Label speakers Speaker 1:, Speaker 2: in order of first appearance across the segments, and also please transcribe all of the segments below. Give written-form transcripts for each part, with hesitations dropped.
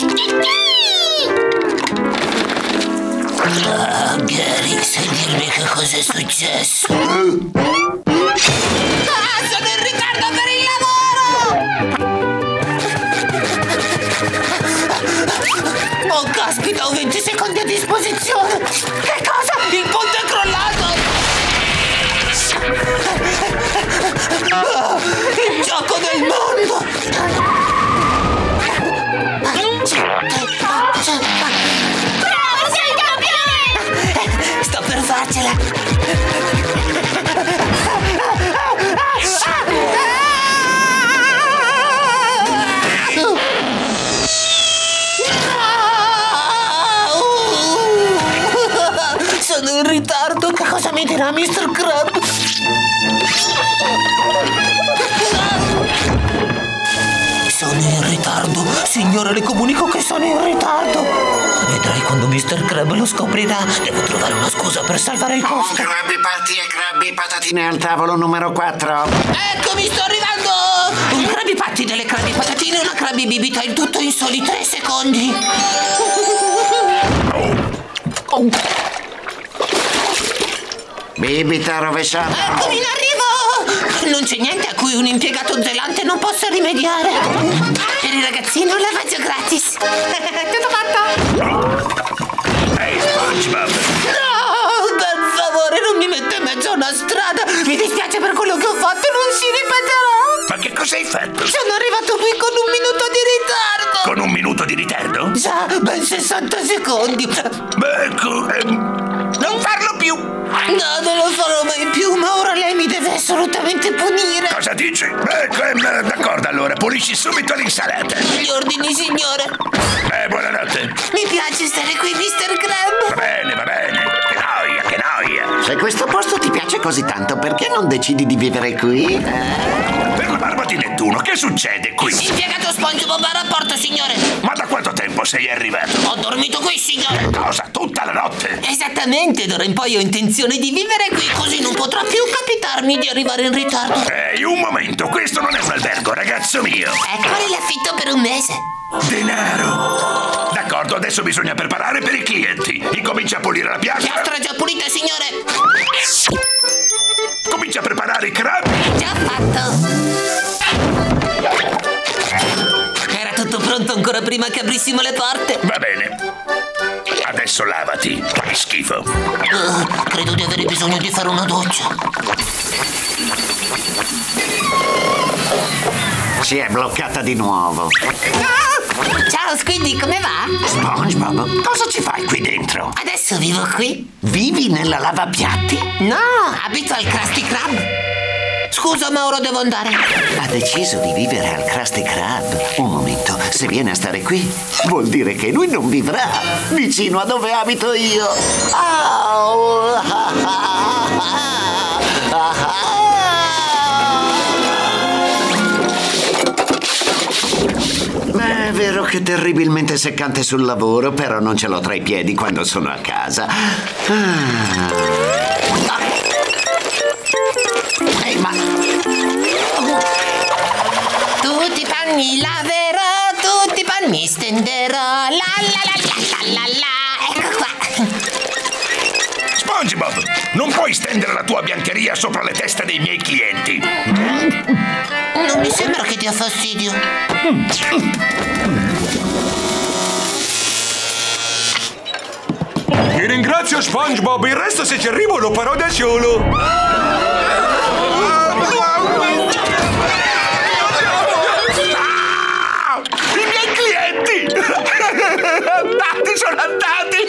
Speaker 1: Gary, sai dirmi che cosa è successo? Sono in ritardo per il lavoro! Oh, caspita, ho 20 secondi a disposizione! Che cosa? Il ponte è crollato! Il gioco del mondo!
Speaker 2: Bravo, sei il campione!
Speaker 1: Sto per farcela! Sono in ritardo! Che cosa mi dirà Mr. Crab? Sono in ritardo! Signore, le comunico che sono in ritardo! Vedrai quando Mr. Crab lo scoprirà. Devo trovare una scusa per salvare il posto.
Speaker 3: Krabby Patty e Krabby Patatine al tavolo numero 4.
Speaker 1: Eccomi, sto arrivando! Un Krabby Patty, delle Krabby Patatine e una Krabby bibita, il tutto in soli 3 secondi.
Speaker 3: Bibita rovesciata.
Speaker 1: Eccomi in arrivo! Non c'è niente a cui un impiegato zelante non possa rimediare. Per il ragazzino un lavaggio gratis. Tutto fatto?
Speaker 4: Ehi, SpongeBob!
Speaker 1: No, per favore, non mi metta in mezzo a una strada. Mi dispiace per quello che ho fatto, non si ripeterà.
Speaker 4: Ma che cosa hai fatto?
Speaker 1: Sono arrivato qui con un minuto di ritardo.
Speaker 4: Con un minuto di ritardo?
Speaker 1: Già, ben 60 secondi.
Speaker 4: Beh, ecco, non farlo più!
Speaker 1: No, non lo farò mai più, ma ora lei mi deve assolutamente punire.
Speaker 4: Cosa dici? D'accordo, allora, pulisci subito l'insalata.
Speaker 1: Gli ordini, signore.
Speaker 4: Buonanotte.
Speaker 1: Mi piace stare qui, Mr. Crab.
Speaker 4: Va bene, va bene. Che noia, che noia.
Speaker 3: Se questo posto ti piace così tanto, perché non decidi di vivere qui?
Speaker 4: Per la barba di Nettuno, che succede qui?
Speaker 1: Impiegato SpongeBob a rapporto, signore.
Speaker 4: Ma da quanto tempo sei arrivato?
Speaker 1: Ho dormito qui, signore.
Speaker 4: Cosa? Tutta la notte?
Speaker 1: Esattamente, d'ora in poi ho intenzione di vivere qui, così non potrà più capitarmi di arrivare in ritardo.
Speaker 4: Ehi, un momento, questo non è un albergo, ragazzo mio.
Speaker 1: Eccoli l'affitto per un mese.
Speaker 4: Denaro. D'accordo, adesso bisogna preparare per i clienti. Incomincia a pulire la piastra.
Speaker 1: Piastra già pulita, signore.
Speaker 4: Comincia a preparare i crabbi.
Speaker 1: Già fatto. Era tutto pronto ancora prima che aprissimo le porte.
Speaker 4: Va bene. Adesso lavati. Che schifo.
Speaker 1: Credo di avere bisogno di fare una doccia.
Speaker 3: Si è bloccata di nuovo.
Speaker 1: Ciao, Squiddy, come va?
Speaker 3: SpongeBob, cosa ci fai qui dentro?
Speaker 1: Adesso vivo qui.
Speaker 3: Vivi nella lavapiatti?
Speaker 1: No, abito al Krusty Krab. Scusa, ma ora devo andare.
Speaker 3: Ha deciso di vivere al Krusty Krab. Un momento, se viene a stare qui, vuol dire che lui non vivrà vicino a dove abito io. Beh, è vero che è terribilmente seccante sul lavoro, però non ce l'ho tra i piedi quando sono a casa. Ehi, ma...
Speaker 1: Tutti i panni laverò, tutti i panni stenderò. La la la la la la. Ecco qua.
Speaker 4: SpongeBob, non puoi stendere la tua biancheria sopra le teste dei miei clienti.
Speaker 1: Non mi sembra che dia fastidio.
Speaker 5: Ti ringrazio, SpongeBob, il resto se ci arrivo lo farò da solo.
Speaker 4: I miei clienti! Andati, sono andati!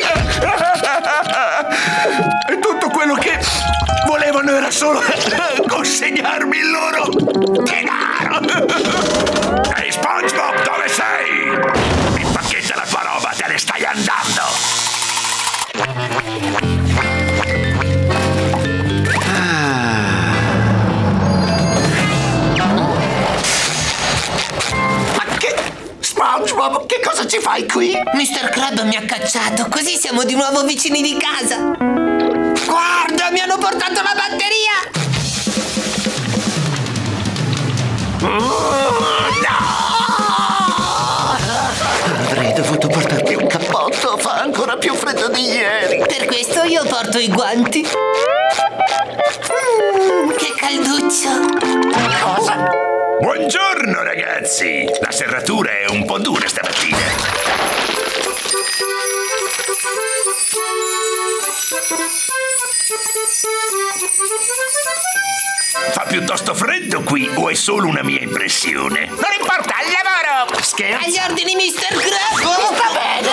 Speaker 4: E tutto quello che volevano era solo consegnarmi il loro denaro! Ehi, SpongeBob, dove sei? Impacchetta la tua roba, te ne stai andando!
Speaker 3: SpongeBob, che cosa ci fai qui?
Speaker 1: Mr. Crab mi ha cacciato, così siamo di nuovo vicini di casa. Guarda, mi hanno portato la batteria!
Speaker 3: No! Avrei dovuto portarmi un cappotto, fa ancora più freddo di ieri.
Speaker 1: Per questo io porto i guanti. Che calduccio.
Speaker 3: Cosa?
Speaker 4: Buongiorno ragazzi! La serratura è un po' dura stamattina. Fa piuttosto freddo qui o è solo una mia impressione?
Speaker 3: Non importa, al lavoro! Scherzo!
Speaker 1: Agli ordini, Mr. Crab!
Speaker 3: Sta bene!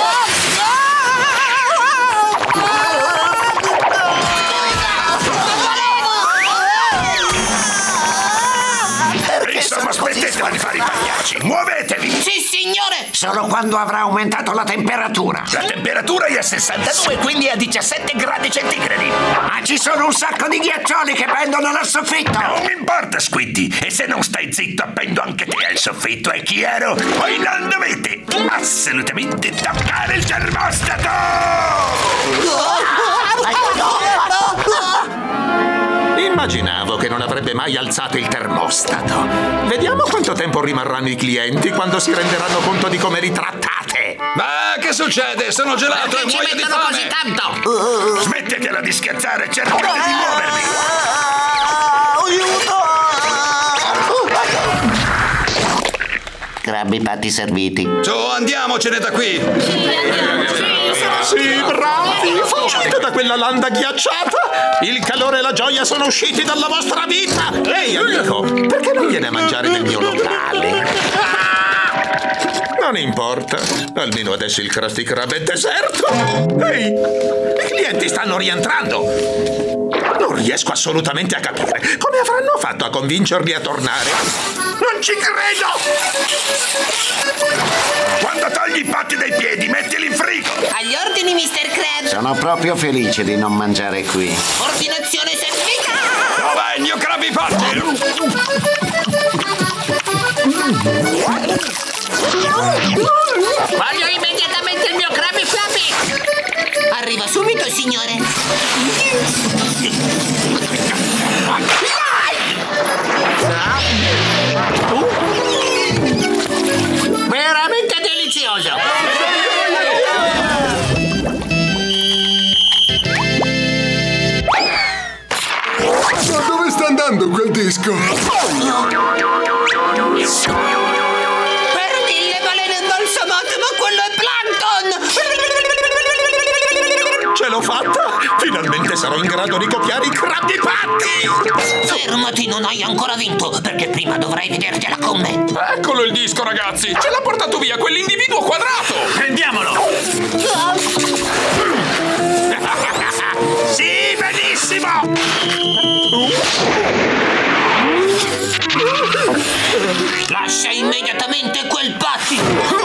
Speaker 4: Insomma, smettetela di fare i pagliacci! Muovetevi!
Speaker 1: Sì, signore!
Speaker 3: Solo quando avrà aumentato la temperatura.
Speaker 4: La temperatura è a 62, quindi a 17 gradi centigradi.
Speaker 3: Ma ci sono un sacco di ghiaccioli che pendono dal soffitto.
Speaker 4: Non mi importa, Squiddy. E se non stai zitto, appendo anche te al soffitto, è chiaro? Poi non dovete assolutamente toccare il termostato!
Speaker 6: Immaginavo che non avrebbe mai alzato il termostato. Vediamo quanto tempo rimarranno i clienti quando si renderanno conto di come li trattate.
Speaker 5: Ma che succede? Sono gelato e muoio di fame!
Speaker 6: tanto?
Speaker 4: Smettetela di scherzare, cercate di muovervi!
Speaker 3: Crabbi patti serviti.
Speaker 5: Su, andiamocene da qui!
Speaker 6: Sì, bravi! Fuggite da quella landa ghiacciata! Il calore e la gioia sono usciti dalla vostra vita! Ehi, amico, perché non viene a mangiare nel mio locale? Non importa, almeno adesso il Krusty Krab è deserto! Ehi, i clienti stanno rientrando! Non riesco assolutamente a capire come avranno fatto a convincerli a tornare. Non ci credo!
Speaker 4: Quando togli i patti dai piedi, mettili in frigo!
Speaker 1: Agli ordini, Mr. Crab!
Speaker 3: Sono proprio felice di non mangiare qui.
Speaker 1: Ordinazione servita!
Speaker 5: Dov'è il mio Krabby Patty?
Speaker 2: Voglio immediatamente il mio Krabby Flabby!
Speaker 1: Arriva subito, signore!
Speaker 2: Veramente delizioso!
Speaker 7: Ma dove sta andando quel disco?
Speaker 1: Per 1000 balene imbalsamate, ma quello è Plankton!
Speaker 6: Ce l'ho fatta! Finalmente sarò in grado di copiare i Krabby Patty!
Speaker 1: Fermati, non hai ancora vinto, perché prima dovrai vedertela con me.
Speaker 5: Eccolo il disco, ragazzi! Ce l'ha portato via quell'individuo quadrato!
Speaker 4: Prendiamolo! Sì, benissimo!
Speaker 1: Lascia immediatamente quel Patty!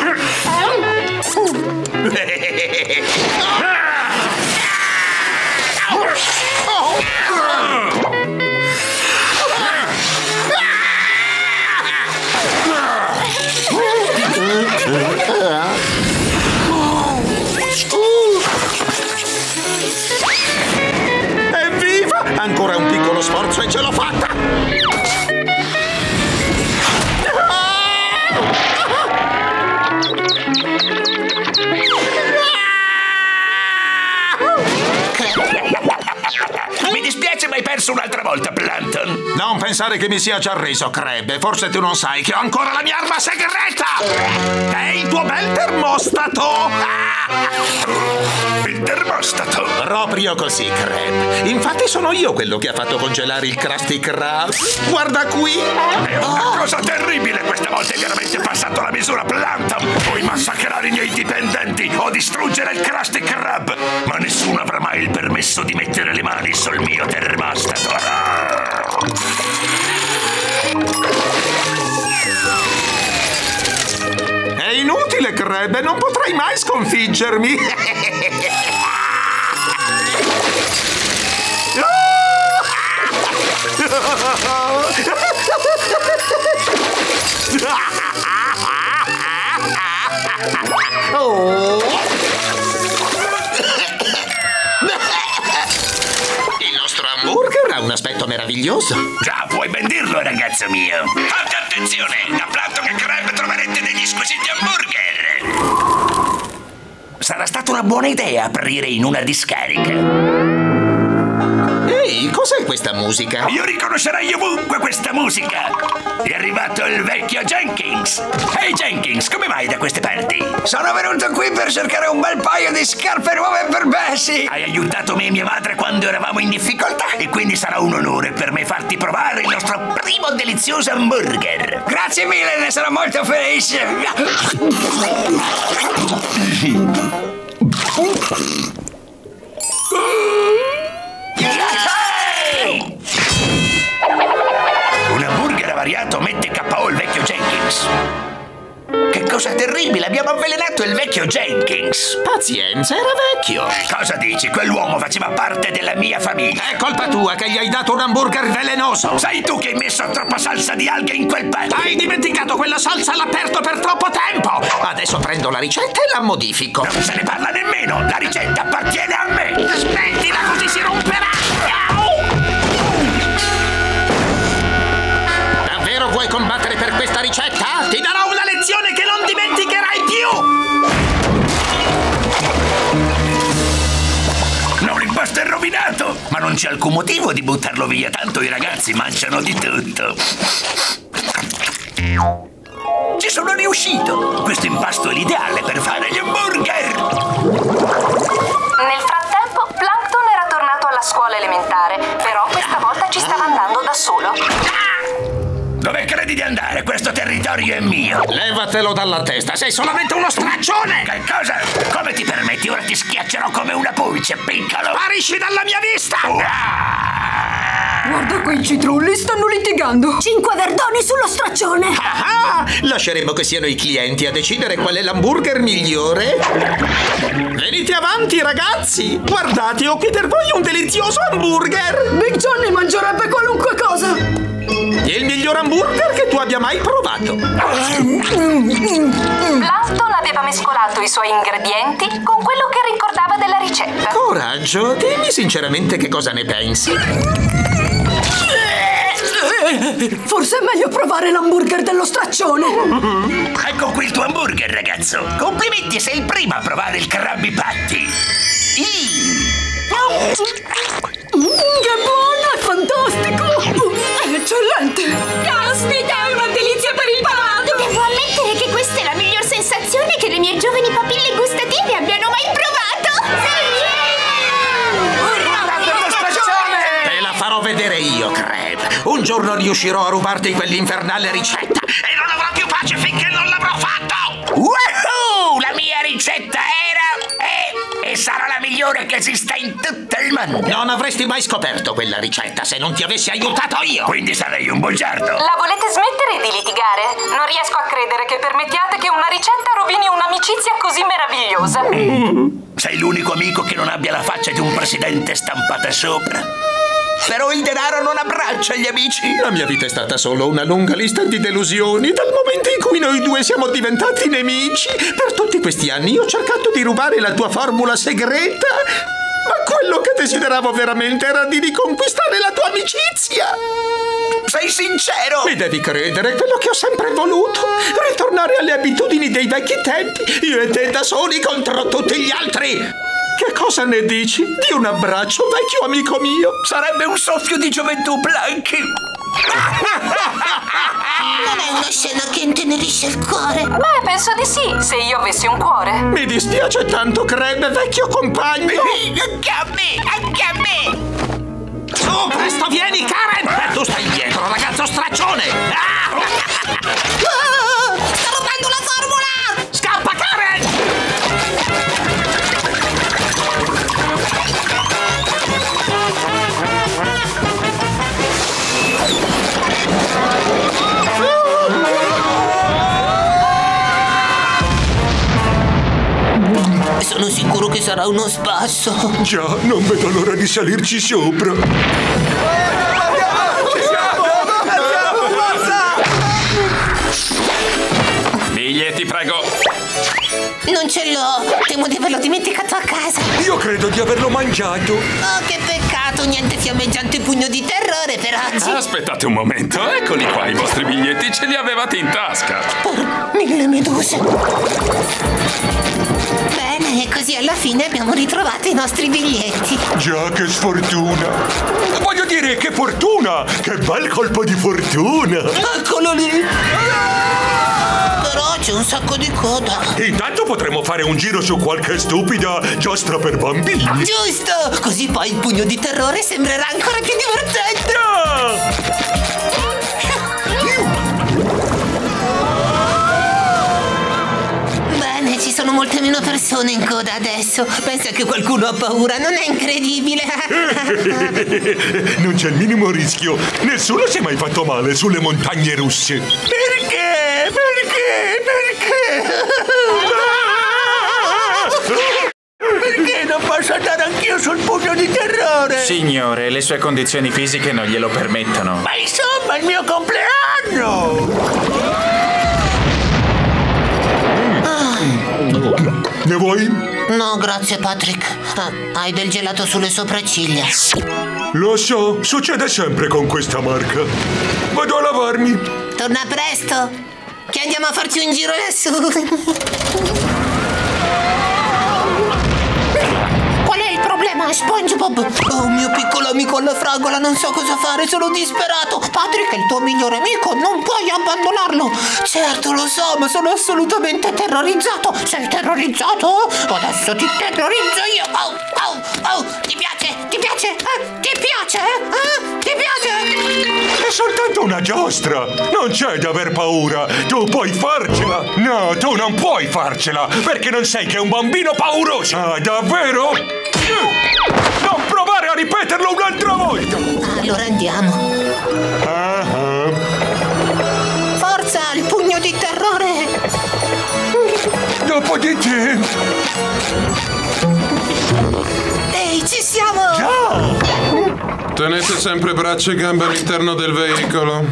Speaker 6: Evviva! Ancora un piccolo sforzo e ce l'ho fatta!
Speaker 4: Mi dispiace, ma hai perso un'altra volta, Plankton.
Speaker 6: Non pensare che mi sia già reso, Crab. Forse tu non sai che ho ancora la mia arma segreta! È il tuo bel termostato!
Speaker 4: Il termostato!
Speaker 6: Proprio così, Crab. Infatti sono io quello che ha fatto congelare il Krusty Krab. Guarda qui!
Speaker 4: È una cosa terribile! Questa volta hai veramente passato la misura, Plankton! Puoi massacrare i miei dipendenti o distruggere il Krusty Krab! Ma nessuno avrà mai il permesso di mettere le mani sul mio termostato!
Speaker 6: È inutile, Crab. Non potrai mai sconfiggermi. Il nostro hamburger ha un aspetto meraviglioso.
Speaker 4: Già, puoi ben dirlo, ragazzo mio! Fate attenzione! Da Plankton e Crab troverete degli squisiti hamburger! sarà stata una buona idea aprire in una discarica.
Speaker 6: Ehi, cos'è questa musica?
Speaker 4: Io riconoscerei ovunque questa musica. È arrivato il vecchio Jenkins. Ehi Jenkins, come vai da queste parti?
Speaker 8: Sono venuto qui per cercare un bel paio di scarpe nuove per Bessie.
Speaker 4: Hai aiutato me e mia madre quando eravamo in difficoltà e quindi sarà un onore per me farti provare il nostro primo delizioso hamburger.
Speaker 8: Grazie mille, ne sarò molto felice.
Speaker 4: Un hamburger avariato mette KO il vecchio Jenkins. Che cosa terribile, abbiamo avvelenato il vecchio Jenkins.
Speaker 6: Pazienza, era vecchio.
Speaker 4: Cosa dici? Quell'uomo faceva parte della mia famiglia.
Speaker 6: È colpa tua che gli hai dato un hamburger velenoso.
Speaker 4: Sei tu che hai messo troppa salsa di alghe in quel pan.
Speaker 6: Hai dimenticato quella salsa all'aperto per troppo tempo. Adesso prendo la ricetta e la modifico.
Speaker 4: Non se ne parla nemmeno, la ricetta appartiene a me.
Speaker 6: Smettila, così si romperà. Davvero vuoi combattere per questa ricetta? Ti darò una lezione che non dimenticherai più!
Speaker 4: No, l'impasto è rovinato! Ma non c'è alcun motivo di buttarlo via, tanto i ragazzi mangiano di tutto. Ci sono riuscito! Questo impasto è l'ideale per fare gli hamburger!
Speaker 9: Nel frattempo, Plankton era tornato alla scuola elementare, però questa volta ci stava andando da solo.
Speaker 4: Dove credi di andare? Questo territorio è mio!
Speaker 6: Levatelo dalla testa, sei solamente uno straccione!
Speaker 4: Che cosa? Come ti permetti? Ora ti schiaccerò come una pulce, piccolo!
Speaker 6: Sparisci dalla mia vista!
Speaker 10: Guarda quei citrulli, stanno litigando.
Speaker 11: 5 verdoni sullo straccione.
Speaker 6: Ah, lasceremo che siano i clienti a decidere qual è l'hamburger migliore. Venite avanti, ragazzi! Guardate, ho qui per voi un delizioso hamburger!
Speaker 10: Big Johnny mangerebbe qualunque cosa!
Speaker 6: Il miglior hamburger che tu abbia mai provato.
Speaker 9: Plankton aveva mescolato i suoi ingredienti con quello che ricordava della ricetta.
Speaker 6: Coraggio, dimmi sinceramente che cosa ne pensi.
Speaker 10: Forse è meglio provare l'hamburger dello straccione.
Speaker 4: Ecco qui il tuo hamburger, ragazzo. Complimenti, sei il primo a provare il Krabby Patty.
Speaker 10: Che buono, è fantastico. È eccellente.
Speaker 11: Caspita, è una delizia per il palato. Devo ammettere che questa è la miglior sensazione che le mie giovani papille gustative abbiano mai provato.
Speaker 6: Te la farò vedere io, Crab. Un giorno riuscirò a rubarti quell'infernale ricetta e non avrò più pace finché non l'avrò fatto!
Speaker 4: Woohoo! La mia ricetta era e sarà la migliore che esista in tutto il mondo.
Speaker 6: Non avresti mai scoperto quella ricetta se non ti avessi aiutato io!
Speaker 4: Quindi sarei un bugiardo.
Speaker 9: La volete smettere di litigare? Non riesco a credere che permettiate che una ricetta rovini un'amicizia così meravigliosa.
Speaker 4: Sei l'unico amico che non abbia la faccia di un presidente stampata sopra. Però il denaro non abbraccia gli amici.
Speaker 6: La mia vita è stata solo una lunga lista di delusioni dal momento in cui noi due siamo diventati nemici. Per tutti questi anni ho cercato di rubare la tua formula segreta, ma quello che desideravo veramente era di riconquistare la tua amicizia.
Speaker 4: Sei sincero?
Speaker 6: Mi devi credere, quello che ho sempre voluto. Ritornare alle abitudini dei vecchi tempi, io e te da soli contro tutti gli altri. Che cosa ne dici di un abbraccio, vecchio amico mio?
Speaker 4: Sarebbe un soffio di gioventù, Planky.
Speaker 11: Non è una scena che intenerisce il cuore.
Speaker 9: Beh, penso di sì, se io avessi un cuore.
Speaker 6: Mi dispiace tanto, Crab, vecchio compagno.
Speaker 4: Anche a me, anche a me.
Speaker 6: Su, presto vieni, Karen! E tu stai indietro, ragazzo straccione!
Speaker 11: Sta rubando la formula!
Speaker 6: Scappa, Karen!
Speaker 1: Sono sicuro che sarà uno spasso.
Speaker 7: Già, non vedo l'ora di salirci sopra.
Speaker 5: Biglietti, prego.
Speaker 1: Non ce l'ho. Temo di averlo dimenticato a casa.
Speaker 5: Io credo di averlo mangiato.
Speaker 1: Oh, che peccato. Niente fiammeggiante pugno di terrore per oggi.
Speaker 5: Aspettate un momento. Eccoli qua, i vostri biglietti ce li avevate in tasca.
Speaker 1: Per 1000 meduse. Bene, così Così alla fine abbiamo ritrovato i nostri biglietti.
Speaker 5: Già, che sfortuna! Voglio dire, che fortuna! Che bel colpo di fortuna!
Speaker 1: Eccolo lì! Però c'è un sacco di coda.
Speaker 5: Intanto potremmo fare un giro su qualche stupida giostra per bambini.
Speaker 1: Giusto! Così poi il pugno di terrore sembrerà ancora più divertente. Bene, ci sono molte meno persone in coda adesso. Pensa che qualcuno ha paura, non è incredibile?
Speaker 5: Non c'è il minimo rischio. Nessuno si è mai fatto male sulle montagne russe.
Speaker 4: Perché? Perché non posso andare anch'io sul pugno di terrore?
Speaker 12: Signore, le sue condizioni fisiche non glielo permettono.
Speaker 4: Ma insomma, è il mio compleanno!
Speaker 5: Ne vuoi?
Speaker 1: No, grazie Patrick. Hai del gelato sulle sopracciglia.
Speaker 5: Lo so, succede sempre con questa marca. Vado a lavarmi.
Speaker 1: Torna presto, che andiamo a farci un giro lassù. Qual è il problema, SpongeBob? Oh, mio piccolo amico alla fragola, non so cosa fare, sono disperato. Patrick è il tuo migliore amico, non puoi abbandonarlo. Certo, lo so, ma sono assolutamente terrorizzato. Sei terrorizzato? Adesso ti terrorizzo io. Oh, ti piace? Ti piace? Ti piace? Ti piace?
Speaker 5: È soltanto una giostra. Non c'è da aver paura. Tu puoi farcela. No, tu non puoi farcela, perché non sei che un bambino pauroso. Ah, davvero? Non provare a ripeterlo un'altra volta.
Speaker 1: Allora andiamo. Forza, il pugno di terrore.
Speaker 5: Dopo di te.
Speaker 1: Ehi, ci siamo.
Speaker 5: Già.
Speaker 13: Tenete sempre braccia e gambe all'interno del veicolo.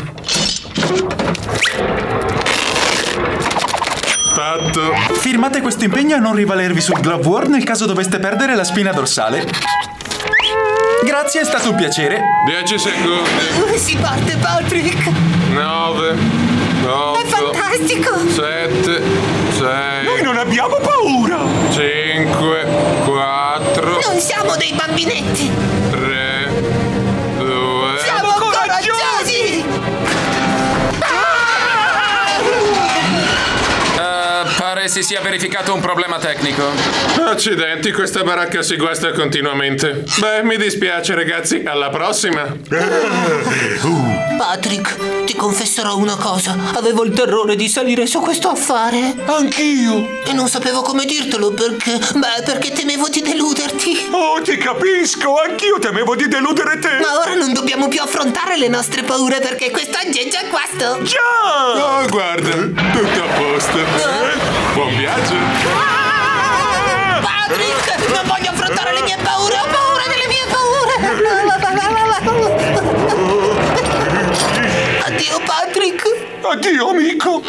Speaker 13: Fatto.
Speaker 12: Firmate questo impegno a non rivalervi sul Glove War nel caso doveste perdere la spina dorsale. Grazie, è stato un piacere.
Speaker 13: 10 secondi.
Speaker 1: Si parte, Patrick.
Speaker 13: 9, 8,
Speaker 1: è fantastico.
Speaker 13: 7, 6.
Speaker 5: Noi non abbiamo paura.
Speaker 13: 5, 4.
Speaker 1: Non siamo dei bambinetti.
Speaker 13: 3, 2.
Speaker 1: Siamo coraggiosi.
Speaker 12: Pare si sia verificato un problema tecnico.
Speaker 13: Accidenti, questa baracca si guasta continuamente. Beh, mi dispiace ragazzi, alla prossima.
Speaker 1: Patrick, ti confesserò una cosa. Avevo il terrore di salire su questo affare.
Speaker 5: Anch'io.
Speaker 1: E non sapevo come dirtelo perché... perché temevo di deluderti.
Speaker 5: Oh, ti capisco. Anch'io temevo di deludere te.
Speaker 1: Ma ora non dobbiamo più affrontare le nostre paure perché quest'oggi è già guasto.
Speaker 5: Già!
Speaker 13: Oh, guarda, tutto a posto. Buon viaggio.
Speaker 1: Patrick, non voglio affrontare le mie paure. Ho paura delle mie paure. Addio, Patrick.
Speaker 5: Addio, amico.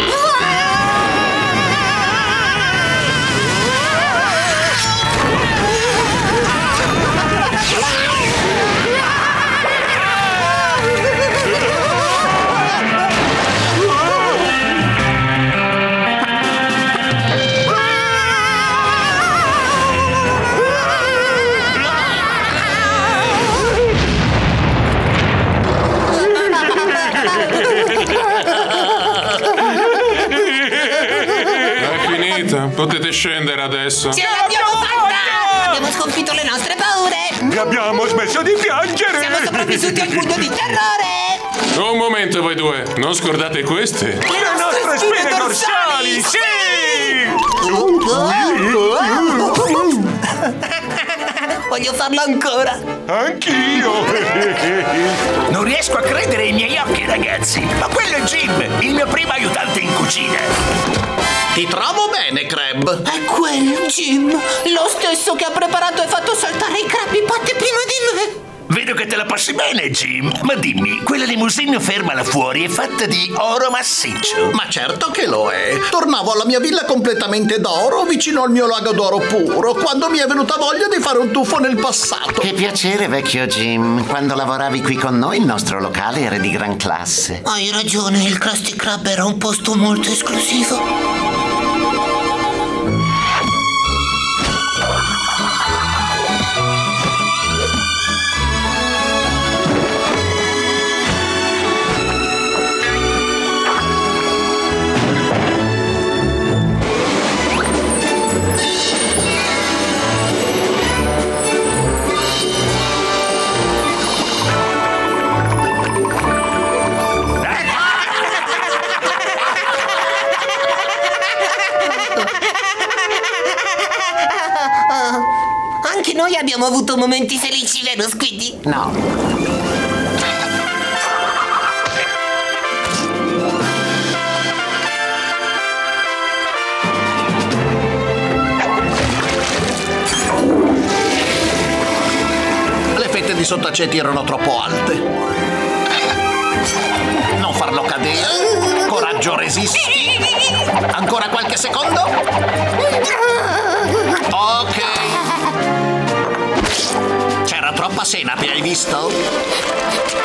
Speaker 13: Potete scendere adesso.
Speaker 1: Ce l'abbiamo fatta! Abbiamo sconfitto le nostre paure.
Speaker 5: E abbiamo smesso di piangere.
Speaker 1: Siamo sopravvissuti al pugno di terrore.
Speaker 13: Un momento voi due, non scordate queste.
Speaker 5: Le nostre spine dorsali, sì!
Speaker 1: Voglio farlo ancora.
Speaker 5: Anch'io.
Speaker 4: Non riesco a credere ai miei occhi, ragazzi. Ma quello è Jim, il mio primo aiutante in cucina.
Speaker 2: Ti trovo bene, Crab.
Speaker 1: È quello, Jim. Lo stesso che ha preparato e fatto saltare i Krabby Patty prima di me.
Speaker 4: Vedo che te la passi bene, Jim. Ma dimmi, quella limousine ferma là fuori è fatta di oro massiccio?
Speaker 2: Ma certo che lo è. Tornavo alla mia villa completamente d'oro, vicino al mio lago d'oro puro, quando mi è venuta voglia di fare un tuffo nel passato.
Speaker 3: Che piacere, vecchio Jim. Quando lavoravi qui con noi, il nostro locale era di gran classe.
Speaker 1: Hai ragione, il Krusty Krab era un posto molto esclusivo. Anche noi abbiamo avuto momenti felici, vero Squiddy?
Speaker 3: No.
Speaker 2: Le fette di sottaceti erano troppo alte. Non farlo cadere. Coraggio, resisti. Ancora qualche secondo. Ok. C'era troppa senape, hai visto?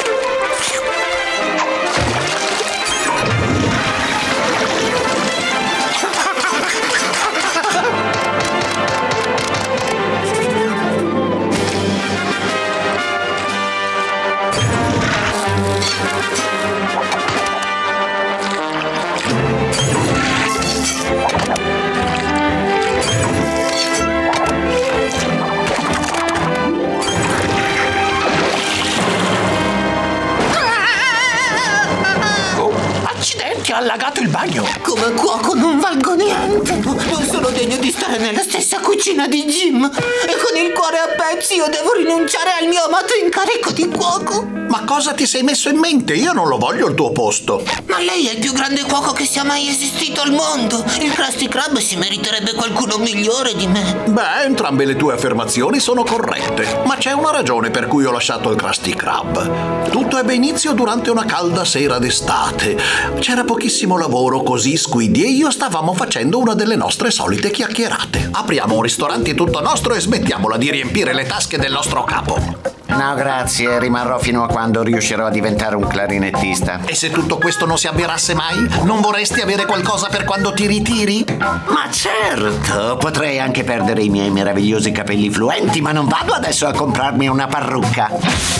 Speaker 6: Accidenti, ha allagato il bagno.
Speaker 1: Come cuoco non valgo niente. Non sono degno di stare nella stessa cucina di Jim. E con il cuore a pezzi io devo rinunciare al mio amato incarico di cuoco.
Speaker 2: Ma cosa ti sei messo in mente? Io non lo voglio al tuo posto.
Speaker 1: Ma lei è il più grande cuoco che sia mai esistito al mondo. Il Krusty Krab si meriterebbe qualcuno migliore di me.
Speaker 2: Beh, entrambe le tue affermazioni sono corrette. Ma c'è una ragione per cui ho lasciato il Krusty Krab. Tutto ebbe inizio durante una calda sera d'estate. C'era pochissimo lavoro, così Squiddy e io stavamo facendo una delle nostre solite chiacchierate. Apriamo un ristorante tutto nostro e smettiamola di riempire le tasche del nostro capo.
Speaker 3: No, grazie, rimarrò fino a quando riuscirò a diventare un clarinettista.
Speaker 2: E se tutto questo non si avverasse mai, non vorresti avere qualcosa per quando ti ritiri?
Speaker 3: Ma certo, potrei anche perdere i miei meravigliosi capelli fluenti, ma non vado adesso a comprarmi una parrucca.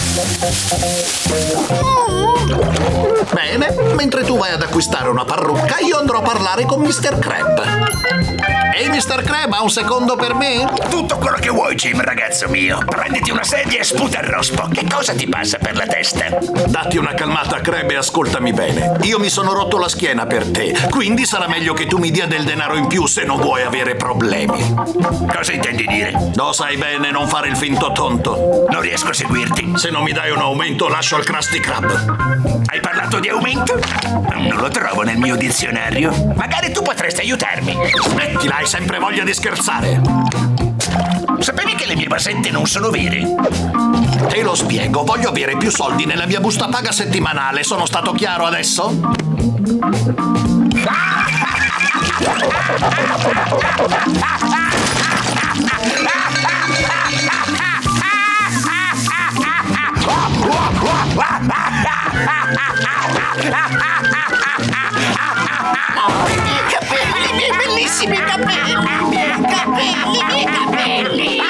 Speaker 2: Bene, mentre tu vai ad acquistare una parrucca, io andrò a parlare con Mr. Crab. Ehi, Mr. Crab, ha un secondo per me?
Speaker 4: Tutto quello che vuoi, Jim, ragazzo mio. Prenditi una sedia e sputa il rospo. Che cosa ti passa per la testa?
Speaker 2: Datti una calmata, Crab, e ascoltami bene. Io mi sono rotto la schiena per te, quindi sarà meglio che tu mi dia del denaro in più se non vuoi avere problemi.
Speaker 4: Cosa intendi dire?
Speaker 2: Lo sai bene, non fare il finto tonto.
Speaker 4: Non riesco a seguirti.
Speaker 2: Se non mi dai un aumento, lascio il Krusty Krab.
Speaker 4: Hai parlato di aumento? Non lo trovo nel mio dizionario. Magari tu potresti aiutarmi.
Speaker 2: Smettila, hai sempre voglia di scherzare.
Speaker 4: Sapevi che le mie basette non sono vere?
Speaker 2: Te lo spiego, voglio avere più soldi nella mia busta paga settimanale. Sono stato chiaro adesso?
Speaker 1: I miei bellissimi capelli! I miei capelli!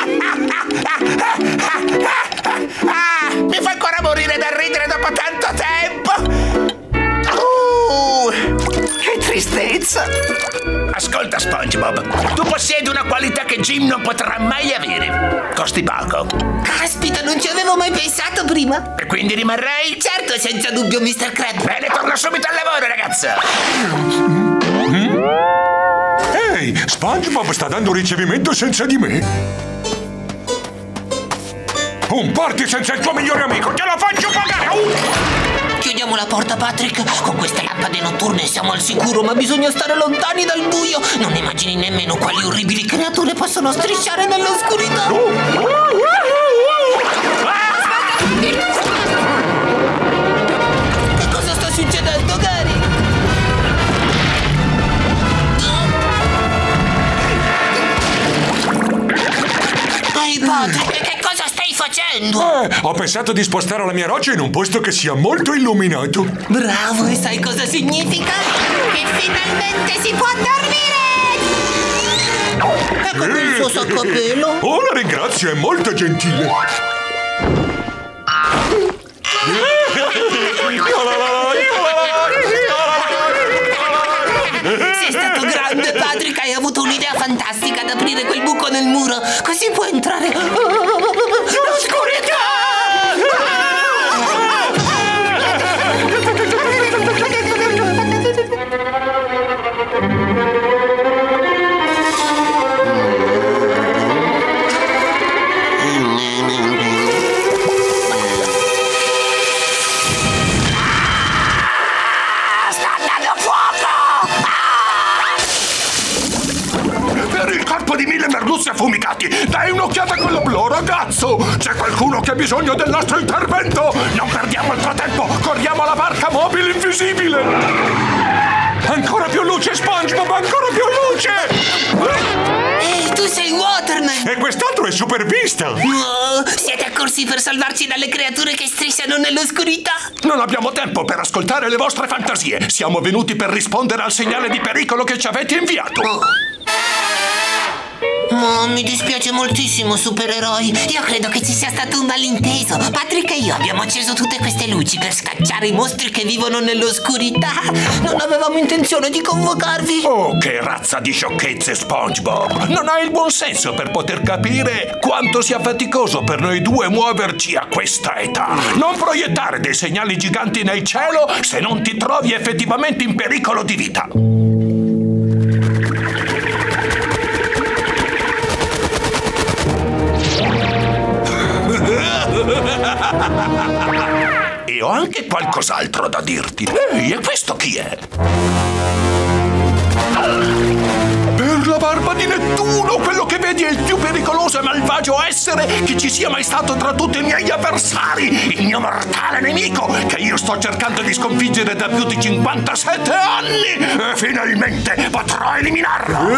Speaker 4: Mi fa ancora morire da ridere dopo tanto tempo! Che tristezza! Ascolta, SpongeBob, tu possiedi una qualità che Jim non potrà mai avere. Costi poco.
Speaker 1: Caspita, non ci avevo mai pensato prima!
Speaker 4: E quindi rimarrei?
Speaker 1: Certo, senza dubbio, Mr. Crab!
Speaker 4: Bene, torno subito al lavoro, ragazzo!
Speaker 5: Ehi, SpongeBob sta dando ricevimento senza di me. Un party senza il tuo migliore amico, te lo faccio pagare!
Speaker 1: Chiudiamo la porta, Patrick. Con queste lampade notturne siamo al sicuro, ma bisogna stare lontani dal buio. Non immagini nemmeno quali orribili creature possono strisciare nell'oscurità. Che cosa sta succedendo, Gary? Ehi, Patrick, che cosa stai facendo?
Speaker 5: Ho pensato di spostare la mia roccia in un posto che sia molto illuminato.
Speaker 1: Bravo, e sai cosa significa? Che finalmente si può dormire! Ecco il suo sacco a pelo.
Speaker 5: Oh, la ringrazio, è molto gentile.
Speaker 1: Sei stato grande, Patrick. Hai avuto un'idea fantastica ad aprire quel buco nel muro. Così può entrare l'oscurità!
Speaker 4: corpo di 1000 merluzzi affumicati! Dai un'occhiata a quello blu, ragazzo! C'è qualcuno che ha bisogno del nostro intervento! Non perdiamo altro tempo! Corriamo alla barca mobile invisibile! Ancora più luce, SpongeBob! Ancora più luce!
Speaker 1: Ehi, tu sei Waterman!
Speaker 5: E quest'altro è Supervista!
Speaker 1: Oh, siete accorsi per salvarci dalle creature che strisciano nell'oscurità?
Speaker 4: Non abbiamo tempo per ascoltare le vostre fantasie! Siamo venuti per rispondere al segnale di pericolo che ci avete inviato!
Speaker 1: Oh, mi dispiace moltissimo, supereroi. Io credo che ci sia stato un malinteso. Patrick e io abbiamo acceso tutte queste luci per scacciare i mostri che vivono nell'oscurità. Non avevamo intenzione di convocarvi.
Speaker 4: Oh, che razza di sciocchezze, SpongeBob! Non hai il buon senso per poter capire quanto sia faticoso per noi due muoverci a questa età. Non proiettare dei segnali giganti nel cielo se non ti trovi effettivamente in pericolo di vita. E ho anche qualcos'altro da dirti. Ehi, e questo chi è? Per la barba di Nettuno, quello che vedi è il più pericoloso e malvagio essere che ci sia mai stato tra tutti i miei avversari, il mio mortale nemico che io sto cercando di sconfiggere da più di 57 anni e finalmente potrò eliminarlo.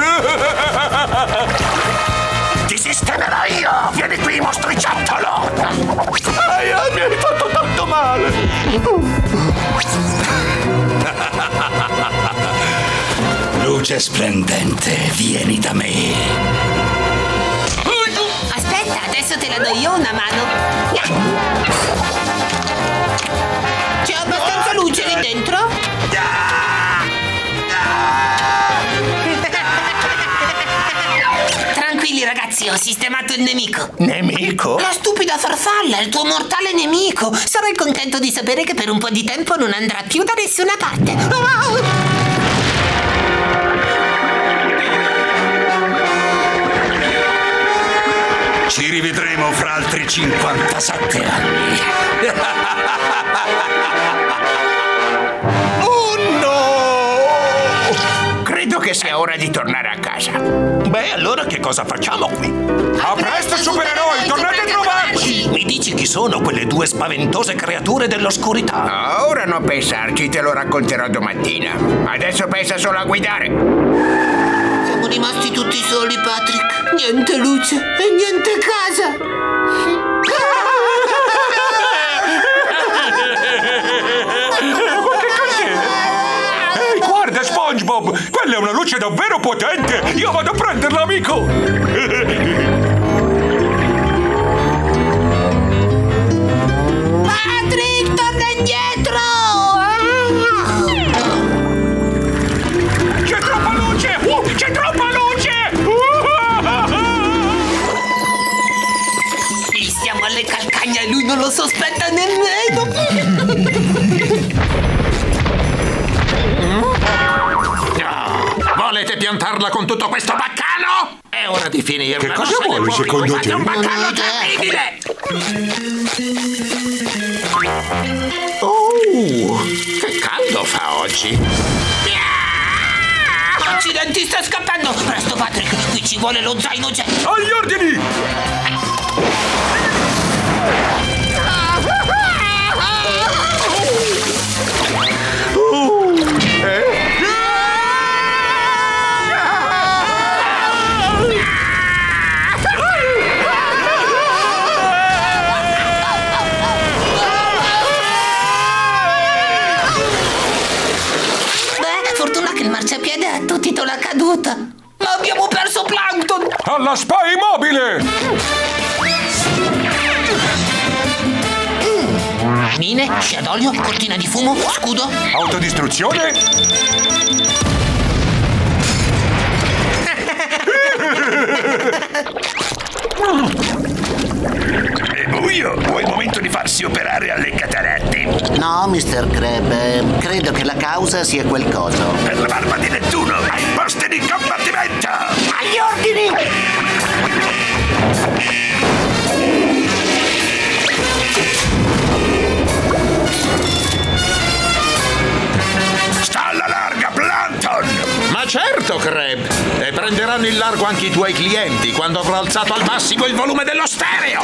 Speaker 4: Ti sistemerò io! Vieni qui, mostriciattolo! Mi hai fatto tanto male! Luce splendente, vieni da me!
Speaker 1: Aspetta, adesso te la do io una mano. C'è abbastanza luce lì dentro? Tranquilli ragazzi, ho sistemato il nemico.
Speaker 4: Nemico?
Speaker 1: La stupida farfalla, il tuo mortale nemico. Sarai contento di sapere che per un po' di tempo non andrà più da nessuna parte.
Speaker 4: Ci rivedremo fra altri 57 anni. Oh no! Credo che sia ora di tornare a casa. Beh, allora che cosa facciamo qui?
Speaker 5: A presto, supereroi! Tornate a trovarci!
Speaker 4: Mi dici chi sono quelle due spaventose creature dell'oscurità?
Speaker 8: Ora non pensarci, te lo racconterò domattina. Adesso pensa solo a guidare.
Speaker 1: Siamo rimasti tutti soli, Patrick. Niente luce e niente casa.
Speaker 5: Ehi, guarda, SpongeBob! Quella è una luce davvero potente! Io vado a prenderla, amico!
Speaker 1: Patrick, torna indietro!
Speaker 5: C'è troppa luce! C'è troppa luce!
Speaker 1: Gli stiamo alle calcagna e lui non lo sospetta nemmeno.
Speaker 2: Volete piantarla con tutto questo baccano? È ora di finirla.
Speaker 5: Che cosa vuoi, secondo te?
Speaker 2: Fate un baccano terribile! Oh, che caldo fa oggi!
Speaker 1: Accidenti, sta scappando! Presto, Patrick, qui ci vuole lo zaino jet!
Speaker 5: Agli ordini!
Speaker 1: Fortuna che il marciapiede ha attutito la caduta. Ma abbiamo perso Plankton!
Speaker 5: Alla spia immobile!
Speaker 1: Mine, scia d'olio, cortina di fumo, scudo.
Speaker 5: Autodistruzione?
Speaker 4: È buio, o è il momento di farsi operare alle cataratte?
Speaker 3: No, Mr. Crab, credo che la causa sia quel coso.
Speaker 4: Per la barba di Nettuno, ai posti di combattimento!
Speaker 1: Agli ordini!
Speaker 4: Sta alla larga, Plankton!
Speaker 2: Ma certo, Crab! E prenderanno
Speaker 6: in largo anche i tuoi clienti quando avrò alzato al massimo il volume dello stereo.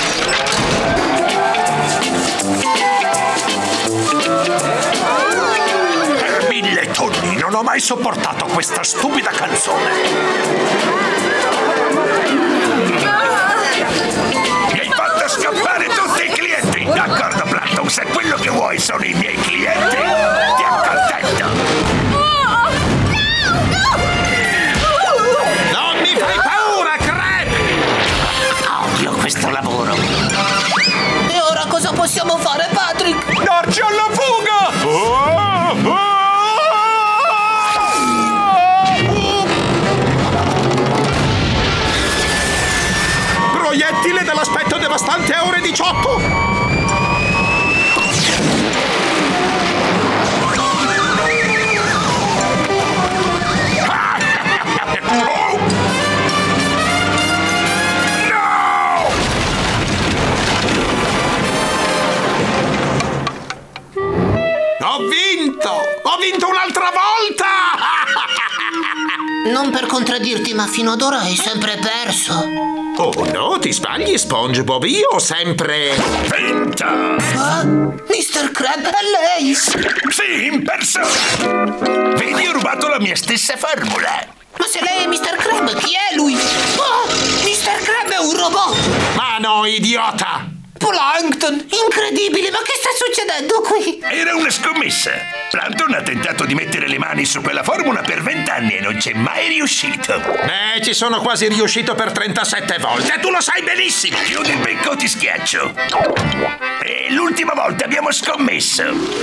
Speaker 4: Per 1000 tonni non ho mai sopportato questa stupida canzone. Mi hai fatto scappare tutti i clienti. D'accordo, Plankton, se quello che vuoi sono i miei clienti, ti accontento.
Speaker 6: Non mi fai paura, Crab!
Speaker 3: Odio questo lavoro.
Speaker 1: E ora cosa possiamo fare, Patrick?
Speaker 5: Darci alla fuga!
Speaker 6: Proiettile dall'aspetto devastante a ore 18! Ho vinto un'altra volta!
Speaker 1: Non per contraddirti, ma fino ad ora hai sempre perso.
Speaker 6: Oh no, ti sbagli, SpongeBob, io ho sempre
Speaker 4: vinto!
Speaker 1: Mr. Crab, è lei!
Speaker 4: Sì, in persona! Vedi, ho rubato la mia stessa formula!
Speaker 1: Ma se lei è Mr. Crab, chi è lui? Oh, Mr. Crab è un robot!
Speaker 6: Ma no, idiota!
Speaker 1: Plankton, incredibile, ma che sta succedendo qui?
Speaker 4: Era una scommessa. Plankton ha tentato di mettere le mani su quella formula per 20 anni e non c'è mai riuscito.
Speaker 6: Beh, ci sono quasi riuscito per 37 volte e tu lo sai benissimo.
Speaker 4: Chiudi il becco o ti schiaccio. E l'ultima volta abbiamo scommesso.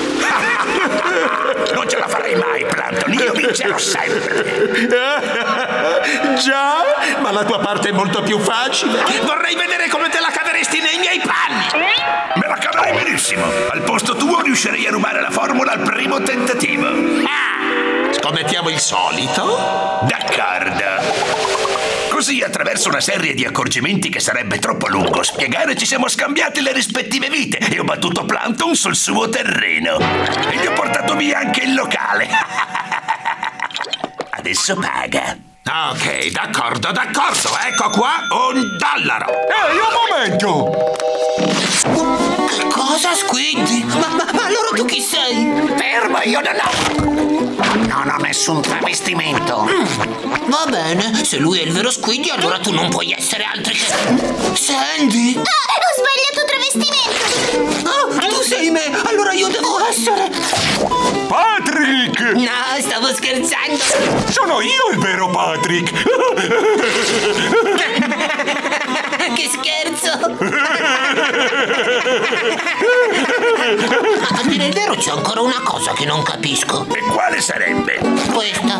Speaker 4: Non ce la farei mai, Plankton, io vincerò sempre.
Speaker 6: Già, ma la tua parte è molto più facile. Vorrei vedere come te la caveresti nei miei panni.
Speaker 4: Me la caverei benissimo. Al posto tuo riuscirei a rubare la formula al primo tentativo.
Speaker 6: Scommettiamo il solito?
Speaker 4: D'accordo. Così, attraverso una serie di accorgimenti che sarebbe troppo lungo spiegare, ci siamo scambiati le rispettive vite e ho battuto Plankton sul suo terreno. E gli ho portato via anche il locale. Adesso paga.
Speaker 6: Ok, d'accordo. Ecco qua $1.
Speaker 5: Ehi, un momento!
Speaker 1: Che cosa, Squiddy? Ma allora tu chi sei?
Speaker 3: Fermo, io non ho nessun travestimento.
Speaker 1: Va bene, se lui è il vero Squiddy, allora tu non puoi essere altri che... Sandy!
Speaker 11: Ho sbagliato travestimento!
Speaker 1: Ah, tu sei me, allora io devo essere...
Speaker 5: Patrick!
Speaker 1: No, stavo scherzando!
Speaker 5: Sono io il vero Patrick!
Speaker 1: Che scherzo! A dire il vero c'è ancora una cosa che non capisco.
Speaker 4: E quale sarebbe?
Speaker 1: Questa.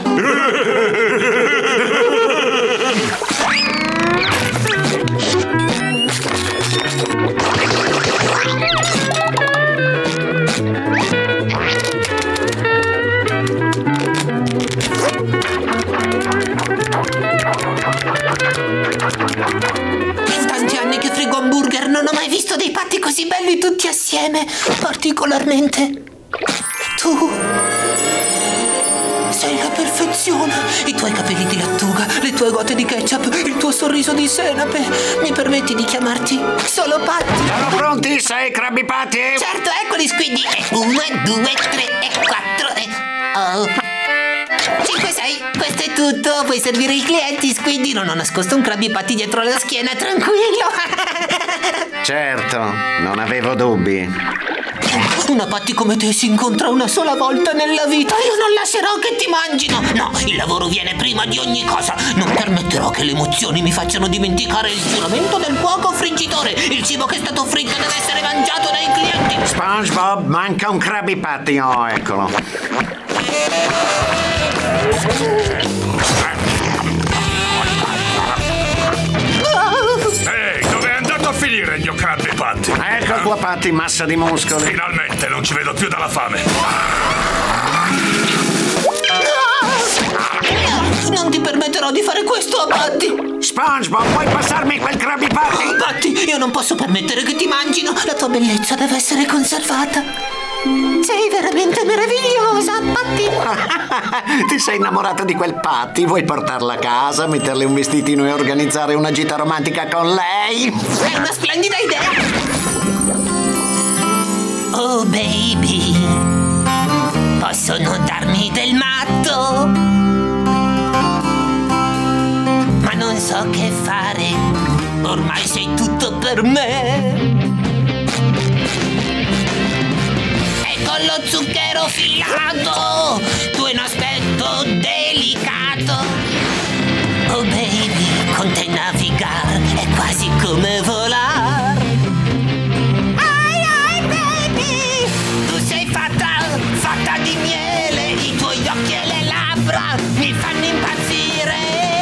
Speaker 1: Tanti anni che frigo hamburger, non ho mai visto dei patti così belli tutti assieme. Particolarmente tu. Sei la perfezione. I tuoi capelli di lattuga, le tue gote di ketchup, il tuo sorriso di senape. Mi permetti di chiamarti solo Patti?
Speaker 3: Siamo pronti, 6 Krabby Patty?
Speaker 1: Certo, eccoli, Squiddy. 1, 2, 3 e 4 e... Oh. 5, 6, questo è tutto. Puoi servire i clienti, Squiddy. Non ho nascosto un Krabby Patty dietro la schiena, tranquillo.
Speaker 3: Certo, non avevo dubbi.
Speaker 1: Una Patty come te si incontra una sola volta nella vita. Io non lascerò che ti mangino. No, il lavoro viene prima di ogni cosa. Non permetterò che le emozioni mi facciano dimenticare il giuramento del fuoco friggitore. Il cibo che è stato fritto deve essere mangiato dai clienti.
Speaker 3: SpongeBob, manca un Krabby Patty. Oh, eccolo.
Speaker 4: Ehi, dove è andato a finire il mio Krabby Patty?
Speaker 3: Ecco il tuo Patty, massa di muscoli.
Speaker 4: Finalmente non ci vedo più dalla fame.
Speaker 1: Non ti permetterò di fare questo a Patty.
Speaker 3: SpongeBob, puoi passarmi quel Krabby Patty?
Speaker 1: Patty, io non posso permettere che ti mangino. La tua bellezza deve essere conservata. Sei veramente meravigliosa, Patty.
Speaker 3: Ti sei innamorata di quel Patty? Vuoi portarla a casa, metterle un vestitino e organizzare una gita romantica con lei?
Speaker 1: È una splendida idea. Oh baby, posso non darmi del matto, ma non so che fare, ormai sei tutto per me. E con lo zucchero filato, tu hai un aspetto delicato. Oh baby, con te navigare è quasi come volare. Fatta di miele, i tuoi occhi e le labbra mi fanno impazzire.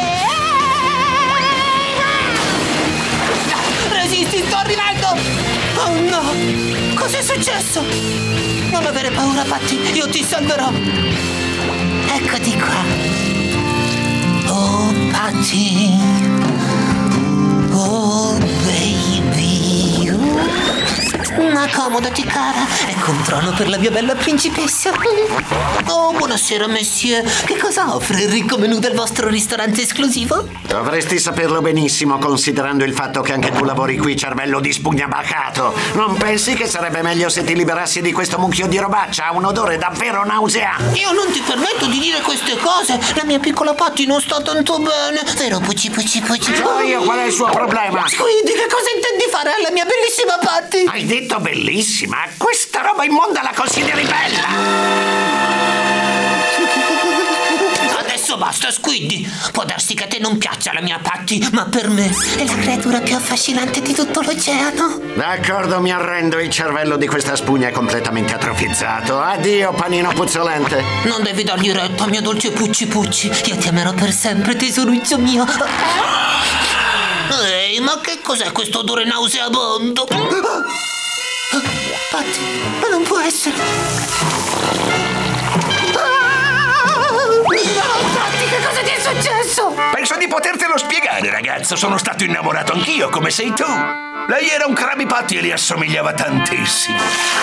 Speaker 1: Resisti, sto arrivando. Oh no, cos'è successo? Non avere paura, Patty, io ti salverò. Eccoti qua. Oh Patty, oh baby. Accomodati, cara. Ecco un trono per la mia bella principessa. Oh, buonasera, monsieur. Che cosa offre il ricco menù del vostro ristorante esclusivo?
Speaker 3: Dovresti saperlo benissimo, considerando il fatto che anche tu lavori qui, cervello di spugna bacato. Non pensi che sarebbe meglio se ti liberassi di questo mucchio di robaccia? Ha un odore davvero nauseante.
Speaker 1: Io non ti permetto di dire queste cose. La mia piccola Patty non sta tanto bene. Vero, Pucci?
Speaker 3: So io qual è il suo problema.
Speaker 1: Squiddy, che cosa intendi fare alla mia bellissima Patty?
Speaker 3: Hai detto bellissima? Questa roba immonda la consideri bella?
Speaker 1: Adesso basta, Squiddy. Può darsi che a te non piaccia la mia Patty, ma per me è la creatura più affascinante di tutto l'oceano.
Speaker 3: D'accordo, mi arrendo. Il cervello di questa spugna è completamente atrofizzato. Addio, panino puzzolente.
Speaker 1: Non devi dargli retta, mio dolce Pucci. Io ti amerò per sempre, tesoruccio mio. Ehi, ma che cos'è questo odore nauseabondo? Patty, ma non può essere. No, Patty, che cosa ti è successo?
Speaker 4: Penso di potertelo spiegare, ragazzo. Sono stato innamorato anch'io, come sei tu. Lei era un Krabby Patty e le assomigliava tantissimo.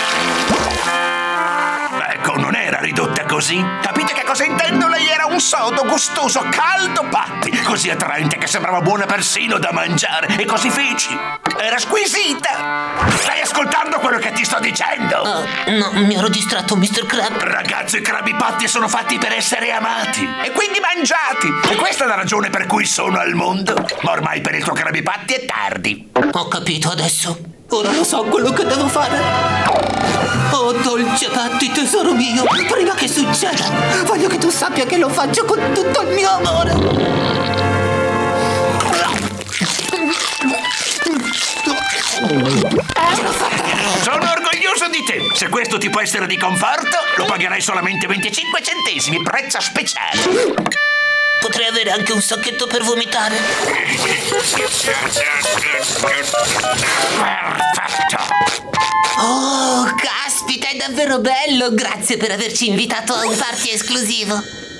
Speaker 4: Ecco, non era ridotta così. Capite che cosa intendo? Lei era un sodo, gustoso, caldo Patty, così attraente che sembrava buona persino da mangiare. E così feci. Era squisita. Stai ascoltando quello che ti sto dicendo?
Speaker 1: No, mi ero distratto, Mr. Crab.
Speaker 4: Ragazzi, i Krabby Patty sono fatti per essere amati e quindi mangiati. E questa è la ragione per cui sono al mondo. Ma ormai per il tuo Krabby Patty è tardi.
Speaker 1: Ho capito adesso. Ora lo so quello che devo fare. Oh, dolce Patty, tesoro mio, prima che succeda, voglio che tu sappia che lo faccio con tutto il mio amore. Ce l'ho fatta.
Speaker 4: Sono orgoglioso di te. Se questo ti può essere di conforto, lo pagherai solamente 25 centesimi, prezzo speciale.
Speaker 1: Potrei avere anche un sacchetto per vomitare.
Speaker 4: Perfetto.
Speaker 1: Oh, caspita, è davvero bello. Grazie per averci invitato a un party esclusivo.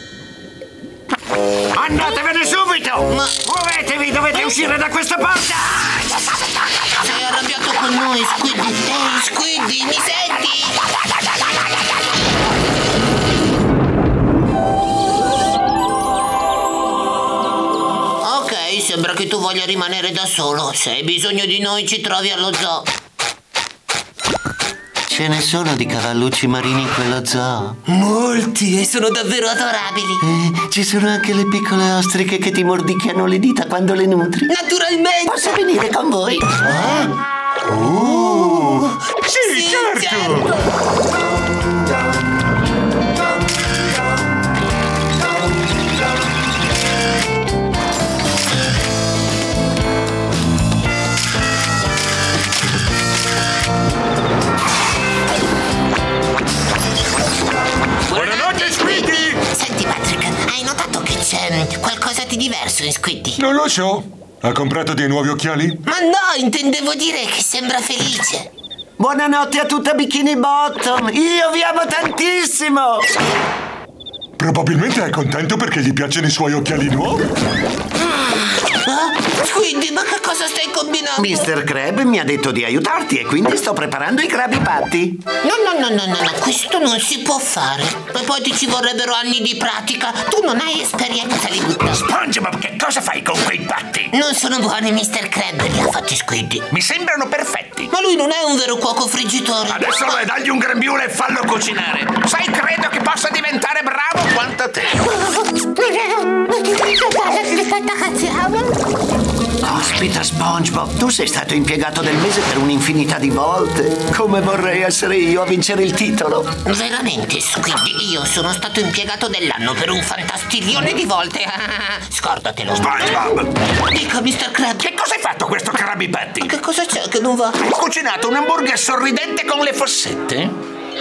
Speaker 3: Andatevene subito!
Speaker 1: Ma
Speaker 3: muovetevi, dovete uscire da questa porta!
Speaker 1: Sei arrabbiato con noi, Squiddy. Ehi, Squiddy, mi senti? Ok, sembra che tu voglia rimanere da solo. Se hai bisogno di noi, ci trovi allo zoo.
Speaker 3: Ce ne sono di cavallucci marini in quello zoo?
Speaker 1: Molti, e sono davvero adorabili.
Speaker 3: Ci sono anche le piccole ostriche che ti mordicchiano le dita quando le nutri.
Speaker 1: Naturalmente!
Speaker 3: Posso venire con voi?
Speaker 5: Sì, certo!
Speaker 1: Buonanotte, Squiddy! Senti, Patrick, hai notato che c'è qualcosa di diverso in Squiddy?
Speaker 5: Non lo so. Ha comprato dei nuovi occhiali?
Speaker 1: Ma no, intendevo dire che sembra felice.
Speaker 3: Buonanotte a tutta Bikini Bottom. Io vi amo tantissimo.
Speaker 5: Probabilmente è contento perché gli piacciono i suoi occhiali nuovi.
Speaker 1: Squiddy, ma che cosa stai combinando?
Speaker 3: Mr. Crab mi ha detto di aiutarti e quindi sto preparando i Krabby Patty.
Speaker 1: No, questo non si può fare. E poi ti ci vorrebbero anni di pratica. Tu non hai esperienza, li butta.
Speaker 4: SpongeBob, che cosa fai con quei patti?
Speaker 1: Non sono buoni, Mr. Crab, li ha fatti Squiddy.
Speaker 4: Mi sembrano perfetti.
Speaker 1: Ma lui non è un vero cuoco friggitore.
Speaker 4: Adesso dagli un grembiule e fallo cucinare. Sai, credo che possa diventare bravo quanto te.
Speaker 3: Ospita, SpongeBob, tu sei stato impiegato del mese per un'infinità di volte. Come vorrei essere io a vincere il titolo.
Speaker 1: Veramente, Squiddy, io sono stato impiegato dell'anno per un fantastiglione di volte. Scordatelo.
Speaker 4: SpongeBob!
Speaker 1: Dica, Mr. Crab.
Speaker 4: Che cosa hai fatto questo Krabby Patty?
Speaker 1: Che cosa c'è che non va?
Speaker 4: Hai cucinato un hamburger sorridente con le fossette?
Speaker 1: È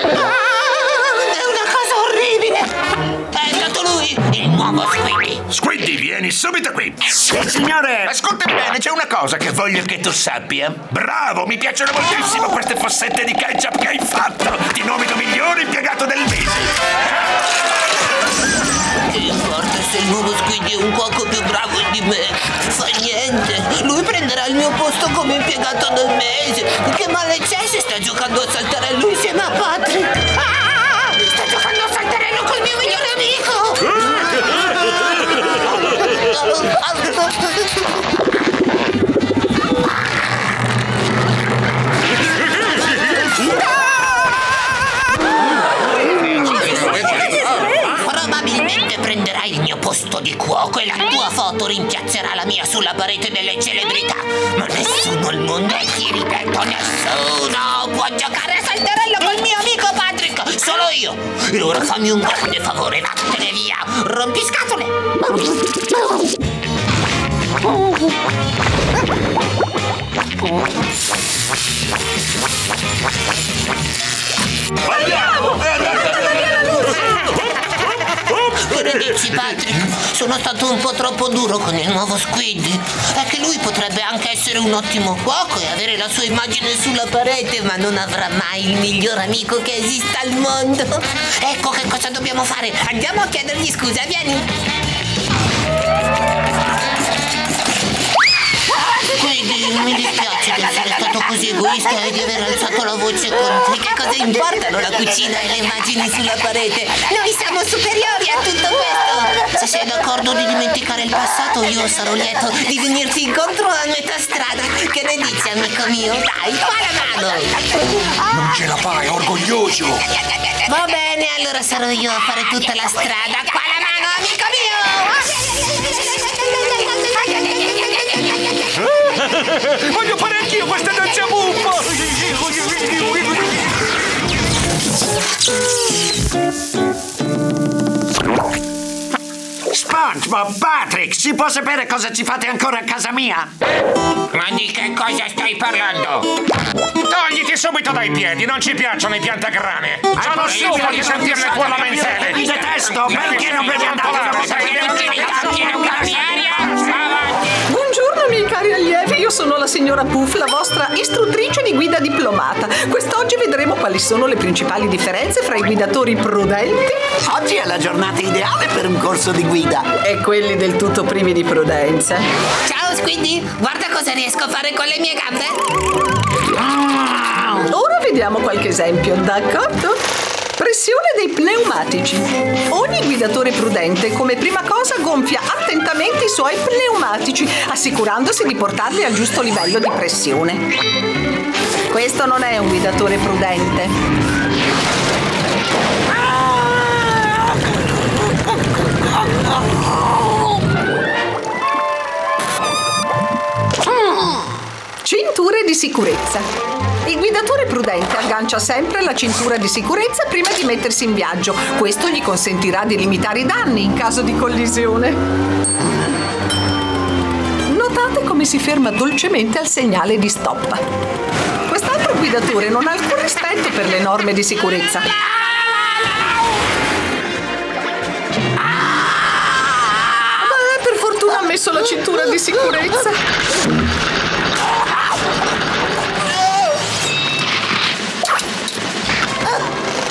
Speaker 1: una cosa orribile! È stato lui, il nuovo Squiddy!
Speaker 4: Squiddy, vieni subito qui!
Speaker 3: Signore!
Speaker 4: Ascoltami bene, c'è una cosa che voglio che tu sappia. Bravo, mi piacciono moltissimo queste fossette di ketchup che hai fatto! Ti nomino migliore impiegato del mese!
Speaker 1: Che importa se il nuovo Squiddy è un cuoco più bravo di me? Fa niente, lui prenderà il mio posto come impiegato del mese. Che male c'è se sta giocando a saltarello insieme a Patrick? Sta giocando a saltarello col mio migliore amico! Probabilmente prenderai il mio posto di cuoco e la tua foto rimpiazzerà la mia sulla parete delle celebrità. Ma nessuno al mondo, e ti ripeto, nessuno può giocare a saltarello col mio amico Patrick, solo io. E ora fammi un grande favore, vattene via, rompiscatole. Che ne dici, Patrick? Sono stato un po' troppo duro con il nuovo Squiddy. È che lui potrebbe anche essere un ottimo cuoco e avere la sua immagine sulla parete, ma non avrà mai il miglior amico che esista al mondo. Ecco che cosa dobbiamo fare. Andiamo a chiedergli scusa, vieni. Squiddy, mi dispiace di essere stato così egoista e di aver alzato la voce contro. Che cosa importano la cucina e le immagini sulla parete? Noi siamo superiori a tutto questo. Se sei d'accordo di dimenticare il passato, io sarò lieto di venirti incontro a metà strada. Che ne dici, amico mio? Dai, fa la mano.
Speaker 4: Non ce la fai, orgoglioso.
Speaker 1: Va bene, allora sarò io a fare tutta la strada. Qua la mano, amico mio.
Speaker 5: Voglio fare anch'io questa danza buffa!
Speaker 3: SpongeBob, Patrick, si può sapere cosa ci fate ancora a casa mia?
Speaker 14: Ma di che cosa stai parlando?
Speaker 5: Togliti subito dai piedi, non ci piacciono i piantagranee! Sono stufo di sentirle qua lamentele!
Speaker 3: Vi detesto, perché non ve ne
Speaker 10: Buongiorno miei cari allievi, io sono la signora Puff, la vostra istruttrice di guida diplomata. Quest'oggi vedremo quali sono le principali differenze fra i guidatori prudenti.
Speaker 3: Oggi è la giornata ideale per un corso di guida.
Speaker 10: E quelli del tutto privi di prudenza.
Speaker 1: Ciao Squiddy, guarda cosa riesco a fare con le mie gambe.
Speaker 10: Ora vediamo qualche esempio, d'accordo? Pressione dei pneumatici. Ogni guidatore prudente come prima cosa gonfia attentamente i suoi pneumatici, assicurandosi di portarli al giusto livello di pressione. Questo non è un guidatore prudente. Cinture di sicurezza. Il guidatore prudente aggancia sempre la cintura di sicurezza prima di mettersi in viaggio. Questo gli consentirà di limitare i danni in caso di collisione. Notate come si ferma dolcemente al segnale di stop. Quest'altro guidatore non ha alcun rispetto per le norme di sicurezza. Per fortuna ha messo la cintura di sicurezza.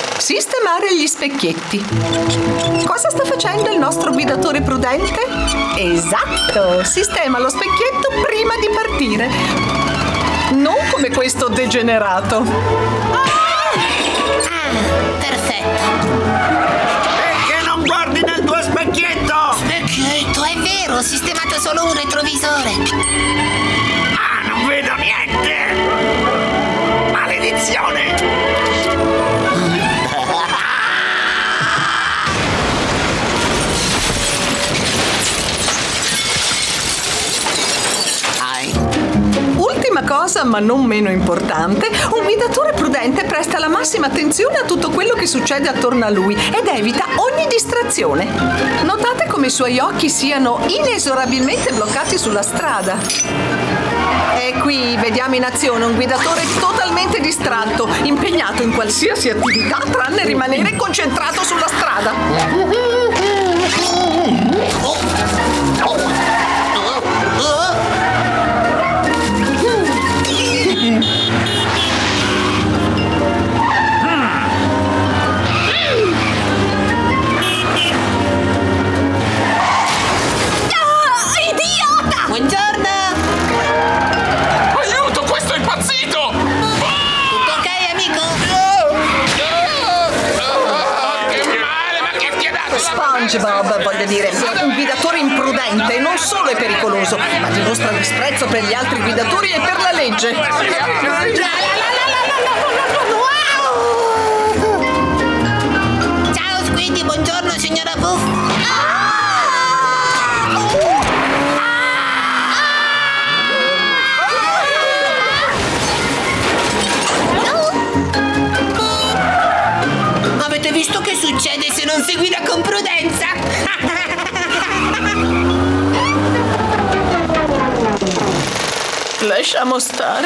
Speaker 10: Sistemare gli specchietti. Cosa sta facendo il nostro guidatore prudente? Esatto, sistema lo specchietto prima di partire. Non come questo degenerato.
Speaker 1: Perfetto.
Speaker 3: Perché non guardi nel tuo specchietto?
Speaker 1: Specchietto, è vero, ho sistemato solo un retrovisore.
Speaker 3: Ah, non vedo niente! Maledizione!
Speaker 10: Ultima cosa, ma non meno importante, un guidatore prudente presta la massima attenzione a tutto quello che succede attorno a lui ed evita ogni distrazione. Notate come i suoi occhi siano inesorabilmente bloccati sulla strada. E qui vediamo in azione un guidatore totalmente distratto, impegnato in qualsiasi attività tranne rimanere concentrato sulla strada.
Speaker 1: Buongiorno!
Speaker 14: Aiuto, questo è impazzito!
Speaker 1: Tutto ok, amico?
Speaker 14: Che male, ma che ti ha dato?
Speaker 10: SpongeBob, voglio dire, un guidatore imprudente non solo è pericoloso, ma dimostra disprezzo per gli altri guidatori e per la legge.
Speaker 1: Ciao Squiddy, buongiorno signora Buff. Avete visto che succede se non si guida con prudenza?
Speaker 10: Lasciamo stare.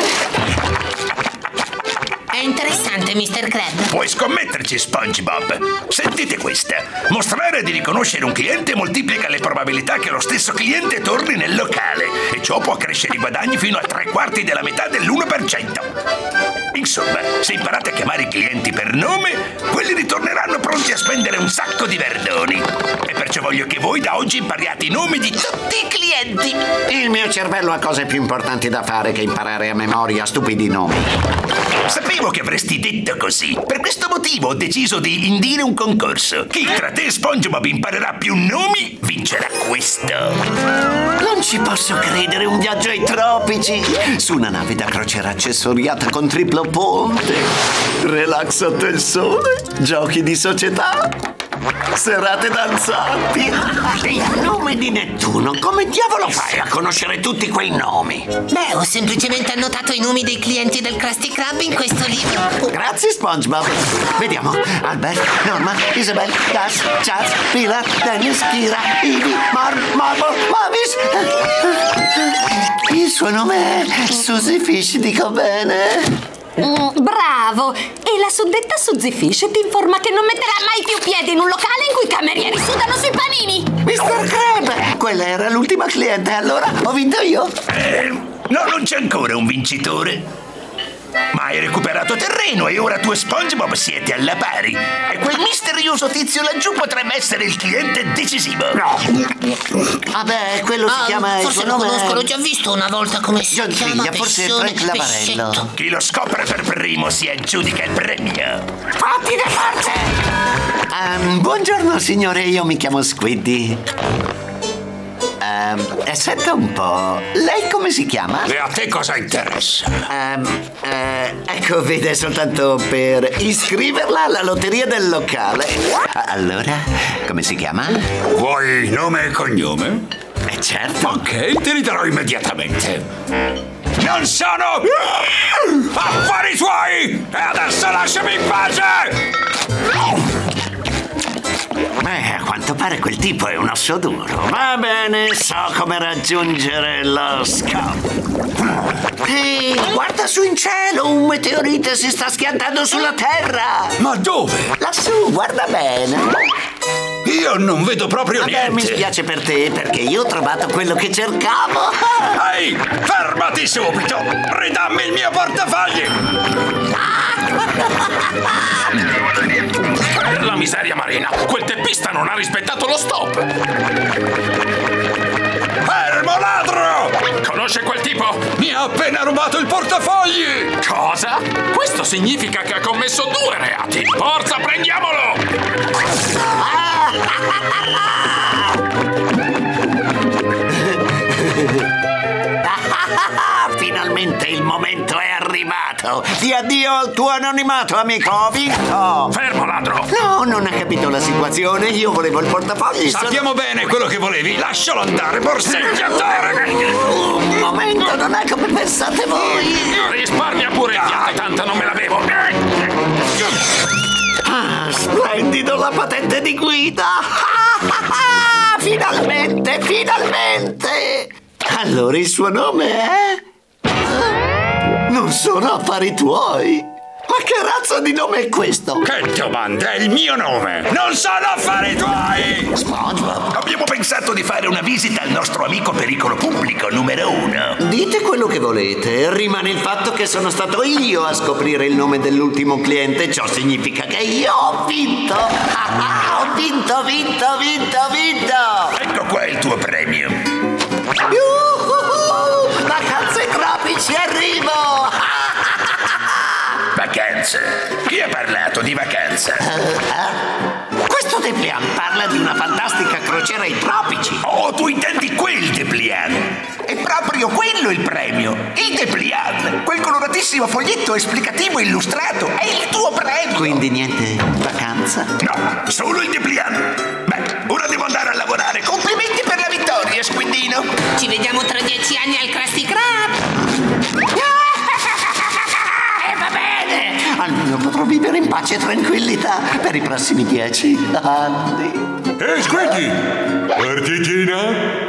Speaker 1: È interessante, Mr. Krabs.
Speaker 4: Puoi scommetterci, SpongeBob. Sentite questa. Mostrare di riconoscere un cliente moltiplica le probabilità che lo stesso cliente torni nel locale e ciò può accrescere i guadagni fino a 3/4 della metà dell'1%. Insomma, se imparate a chiamare i clienti per nome, quelli ritorneranno pronti a spendere un sacco di verdoni. E perciò voglio che voi da oggi impariate i nomi di tutti i clienti.
Speaker 3: Il mio cervello ha cose più importanti da fare che imparare a memoria stupidi nomi.
Speaker 4: Sapevo che avresti detto così. Per questo motivo ho deciso di indire un concorso. Chi tra te e SpongeBob imparerà più nomi vincerà questo.
Speaker 3: Non ci posso credere, un viaggio ai tropici. Su una nave da crociera accessoriata con triplo ponte. Relax sotto il sole. Giochi di società. Serate danzanti. Il nome di Nettuno. Come diavolo fai a conoscere tutti quei nomi?
Speaker 1: Beh, ho semplicemente annotato i nomi dei clienti del Krusty Krab in questo libro.
Speaker 3: Grazie, SpongeBob. Vediamo. Albert, Norma, Isabel, Gus, Chaz, Pilar, Dennis, Kira, Ivy, Marble, Mavis. Il suo nome è Suzy Fish, dico bene?
Speaker 9: Bravo! E la suddetta Suzy Fish ti informa che non metterà mai più piede in un locale in cui i camerieri sudano sui panini!
Speaker 3: Mr. Krab! Quella era l'ultima cliente, allora ho vinto io?
Speaker 4: No, non c'è ancora un vincitore. Ma hai recuperato terreno e ora tu e SpongeBob siete alla pari. E quel misterioso tizio laggiù potrebbe essere il cliente decisivo.
Speaker 3: No. Vabbè, quello si chiama...
Speaker 1: Forse lo conosco, l'ho già visto una volta. Come si
Speaker 3: John
Speaker 1: chiama?
Speaker 3: Figlia, forse Frank Lavarello.
Speaker 4: Chi lo scopre per primo si aggiudica il premio.
Speaker 3: Fatti da forze! Buongiorno signore, io mi chiamo Squiddy. Senta un po', lei come si chiama?
Speaker 4: E a te cosa interessa?
Speaker 3: Ecco, vede, soltanto per iscriverla alla lotteria del locale. Allora, come si chiama?
Speaker 4: Vuoi nome e cognome?
Speaker 3: Certo.
Speaker 4: Ok, te li darò immediatamente. Non sono affari tuoi! E adesso lasciami in pace!
Speaker 3: Beh, a quanto pare quel tipo è un osso duro. Va bene, so come raggiungere lo scopo. Ehi, guarda su in cielo, un meteorite si sta schiantando sulla Terra.
Speaker 4: Ma dove?
Speaker 3: Lassù, guarda bene.
Speaker 4: Io non vedo proprio niente.
Speaker 3: Mi spiace per te, perché io ho trovato quello che cercavo.
Speaker 4: Ehi, fermati subito! Ridammi il mio portafogli! La miseria marina! Quel teppista non ha rispettato lo stop! Fermo, ladro!
Speaker 15: Conosce quel tipo?
Speaker 4: Mi ha appena rubato il portafogli!
Speaker 15: Cosa? Questo significa che ha commesso 2 reati. Forza, prendiamolo!
Speaker 3: Finalmente il momento è arrivato. Di addio al tuo anonimato, amico. Ho vinto.
Speaker 15: Fermo, ladro.
Speaker 3: No, non ha capito la situazione. Io volevo il portafogli.
Speaker 4: Sappiamo bene quello che volevi. Lascialo andare, borseggiatore.
Speaker 3: Un momento, non è come pensate voi.
Speaker 15: Risparmia pure il fiato, tanto non me l'avevo.
Speaker 3: Ah, splendido, la patente di guida. Finalmente, finalmente. Allora il suo nome è? Non sono affari tuoi. Ma che razza di nome è questo?
Speaker 4: Che domanda, è il mio nome. Non sono affari tuoi.
Speaker 3: SpongeBob.
Speaker 4: Abbiamo pensato di fare una visita al nostro amico pericolo pubblico numero 1.
Speaker 3: Dite quello che volete. Rimane il fatto che sono stato io a scoprire il nome dell'ultimo cliente. Ciò significa che io ho vinto. Ho vinto.
Speaker 4: Ecco qua il tuo premio.
Speaker 3: Vacanze tropici, arrivo!
Speaker 4: Vacanze? Chi ha parlato di vacanze?
Speaker 3: Questo Deplian parla di una fantastica crociera ai tropici.
Speaker 4: Oh, tu intendi quel Deplian? È proprio quello il premio. Il Deplian. Quel coloratissimo foglietto esplicativo illustrato. È il tuo premio.
Speaker 3: Quindi niente vacanza?
Speaker 4: No, solo il Deplian. Beh, ora devo andare a lavorare. Complimenti per la vittoria, Squidino.
Speaker 1: Ci vediamo tra 10 anni al Krusty Krab.
Speaker 3: Va bene. Almeno potrò vivere in pace e tranquillità per i prossimi 10 anni.
Speaker 5: Squiddy, partitina?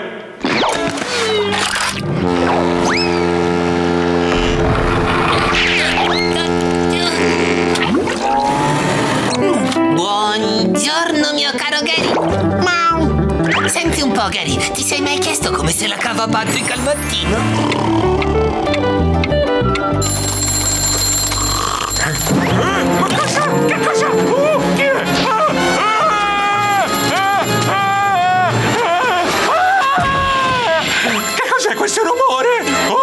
Speaker 1: Buongiorno mio caro Gary. Senti un po' Gary, ti sei mai chiesto come se la cava Patrick al mattino?
Speaker 5: Ma cosa? Che cosa? Chi è? Che cos'è questo rumore?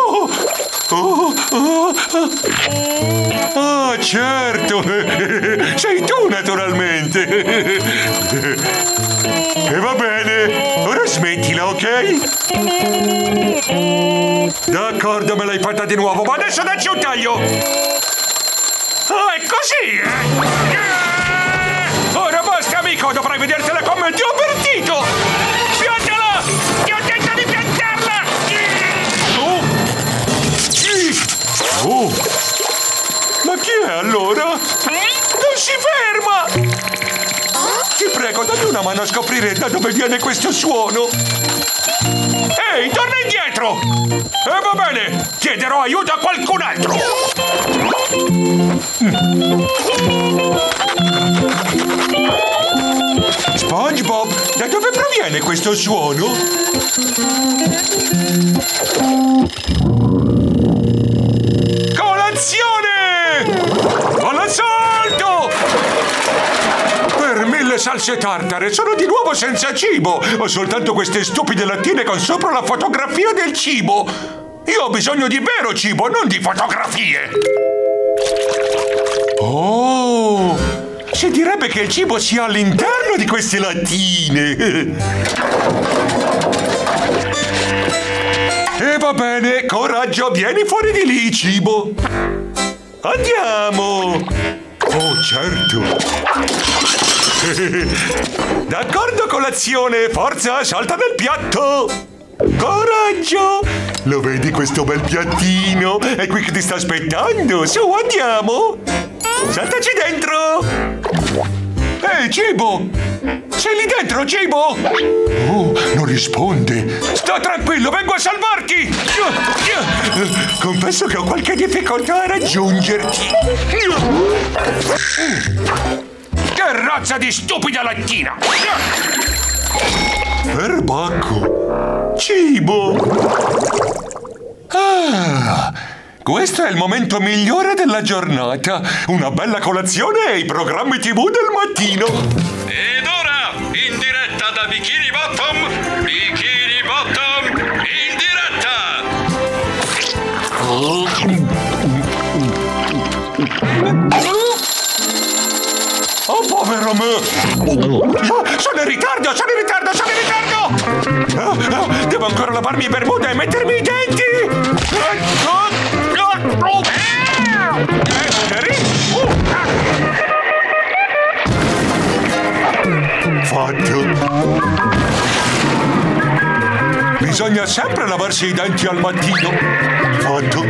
Speaker 5: Ah, certo! Sei tu, naturalmente! E va bene, ora smettila, ok? D'accordo, me l'hai fatta di nuovo, ma adesso dacci un taglio! Ah, è così, Ora basta, amico, dovrai vedertela come ti ho avvertito! Piantala! Ti ho detto di piantarla! Ma chi è allora? Non si ferma! Ti prego, dammi una mano a scoprire da dove viene questo suono! Ehi, torna indietro! Va bene, chiederò aiuto a qualcun altro! SpongeBob, da dove proviene questo suono? Colazione! All'assalto! Per 1000 salse tartare, sono di nuovo senza cibo! Ho soltanto queste stupide lattine con sopra la fotografia del cibo! Io ho bisogno di vero cibo, non di fotografie! Oh! Si direbbe che il cibo sia all'interno di queste lattine! E va bene, coraggio, vieni fuori di lì, cibo! Andiamo! Oh, certo! D'accordo, colazione! Forza, salta nel piatto! Coraggio! Lo vedi questo bel piattino? È qui che ti sta aspettando! Su, andiamo! Saltaci dentro! Ehi, cibo! Sei lì dentro, cibo? Oh, non risponde! Sta tranquillo, vengo a salvarti! Confesso che ho qualche difficoltà a raggiungerti! Che razza di stupida lattina! Perbacco! Cibo! Ah! Questo è il momento migliore della giornata! Una bella colazione e i programmi TV del mattino!
Speaker 16: Ed ora, in diretta da Bikini Bottom,
Speaker 5: Oh, povero me! Sono in ritardo! Devo ancora lavarmi i bermuda e mettermi i denti! Fatto! Bisogna sempre lavarsi i denti al mattino! Fatto!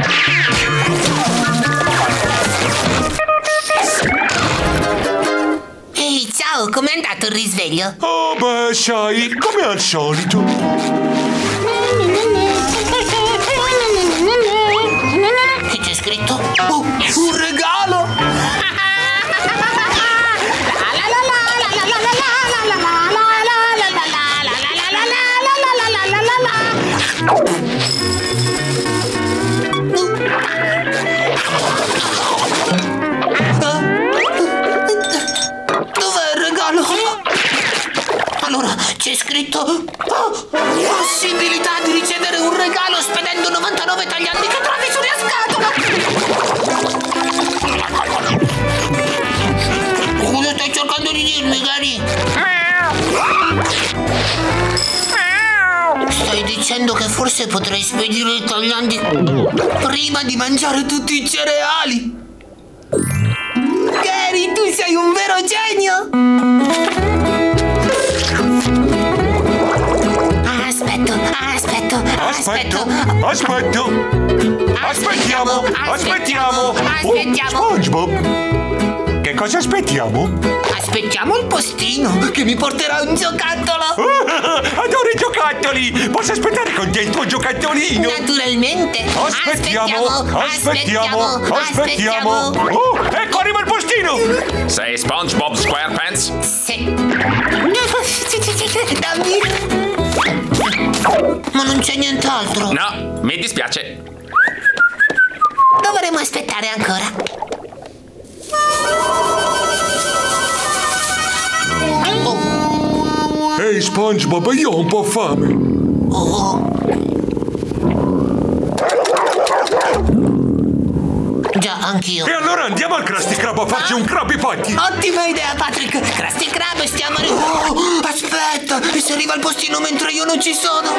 Speaker 1: Ehi, ciao, com'è andato il risveglio?
Speaker 5: Oh, beh, sai, come al solito.
Speaker 1: Che c'è scritto? Oh, un regalo! Allora, c'è scritto possibilità di ricevere un regalo spedendo 99 tagliandi che trovi sulla scatola. Cosa stai cercando di dirmi, Gary? Stai dicendo che forse potrei spedire i tagliandi prima di mangiare tutti i cereali? Gary, tu sei un vero genio!
Speaker 5: Aspettiamo! SpongeBob! Che cosa aspettiamo?
Speaker 1: Aspettiamo il postino che mi porterà un giocattolo!
Speaker 5: Adoro i giocattoli! Posso aspettare con te il tuo giocattolino?
Speaker 1: Naturalmente!
Speaker 5: Aspettiamo! Oh, ecco arriva il postino!
Speaker 15: Sei SpongeBob SquarePants?
Speaker 1: Sì! Dammi! Ma non c'è nient'altro!
Speaker 15: No, mi dispiace!
Speaker 1: Dovremo aspettare ancora!
Speaker 5: Ehi SpongeBob, io ho un po' fame!
Speaker 1: Già, anch'io!
Speaker 5: E allora andiamo al Krusty Krab a farci un Krabby Patty!
Speaker 1: Ottima idea, Patrick! Krusty Krab, stiamo arrivando! Aspetta! E se arriva il postino mentre io non ci sono?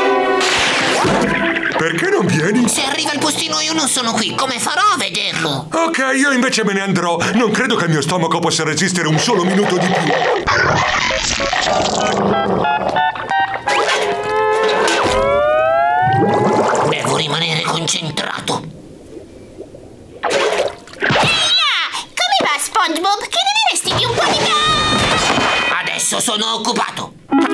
Speaker 5: Perché non vieni?
Speaker 1: Se arriva il postino io non sono qui, come farò a vederlo?
Speaker 5: Ok, io invece me ne andrò. Non credo che il mio stomaco possa resistere un solo minuto di più.
Speaker 1: Devo rimanere concentrato.
Speaker 11: Ehi là! Come va, SpongeBob? Che ne diresti di un po' di gas?
Speaker 1: Adesso sono occupato.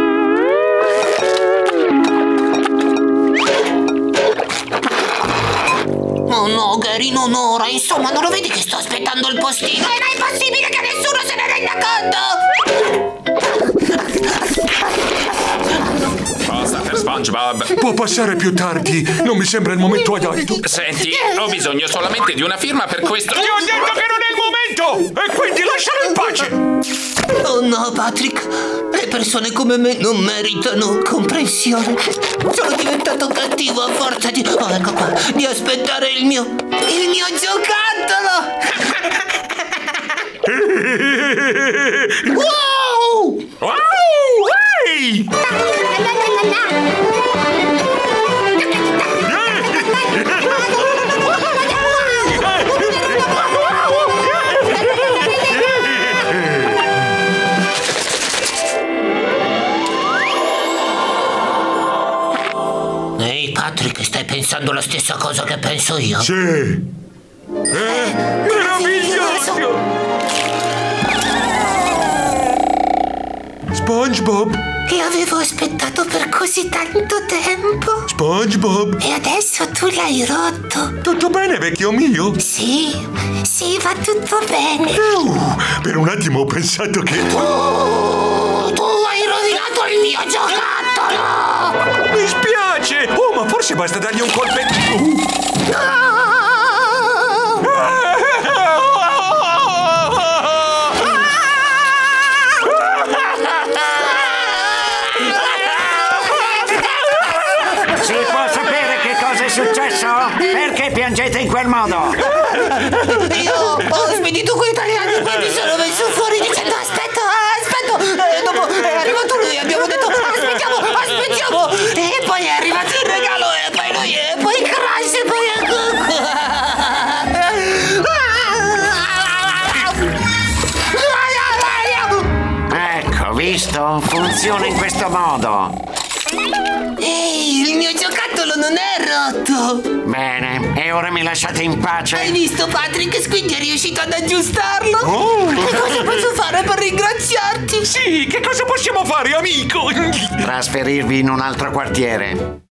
Speaker 1: Oh no, Gary, non ora. Insomma, non lo vedi che sto aspettando il postino? E non è possibile che nessuno se ne renda conto!
Speaker 15: Cosa per SpongeBob?
Speaker 5: Può passare più tardi. Non mi sembra il momento adatto.
Speaker 15: Senti, ho bisogno solamente di una firma per questo.
Speaker 5: Ti ho detto che non è il momento! E quindi lascialo in pace!
Speaker 1: Oh no, Patrick. Le persone come me non meritano comprensione. Sono diventato cattivo a forza di... Oh, ecco qua. Di aspettare il mio giocattolo! Wow!
Speaker 5: Wow! Ehi!
Speaker 1: Ehi, Patrick, stai pensando la stessa cosa che penso io?
Speaker 5: Sì. Meraviglioso! SpongeBob!
Speaker 1: E avevo aspettato per così tanto tempo.
Speaker 5: SpongeBob!
Speaker 1: E adesso tu l'hai rotto.
Speaker 5: Tutto bene, vecchio mio?
Speaker 1: Sì, va tutto bene.
Speaker 5: Per un attimo ho pensato che...
Speaker 1: Tu hai rovinato il mio giocattolo!
Speaker 5: Mi spiace! Oh, ma forse basta dargli un colpettino.
Speaker 8: Si può sapere che cosa è successo?
Speaker 3: Adesso, perché piangete in quel modo?
Speaker 1: Io ho spedito quei italiani, quindi sono messo fuori dicendo aspetta. Dopo è arrivato lui, abbiamo detto aspettiamo. E poi è arrivato il regalo, e poi lui, e poi Crash, e poi...
Speaker 3: Ecco, visto? Funziona in questo modo.
Speaker 1: Ehi, il mio giocattolo non è rotto!
Speaker 3: Bene, e ora mi lasciate in pace?
Speaker 1: Hai visto, Patrick? Squinty è riuscito ad aggiustarlo! Che cosa posso fare per ringraziarti?
Speaker 15: Sì, che cosa possiamo fare, amico?
Speaker 3: Trasferirvi in un altro quartiere.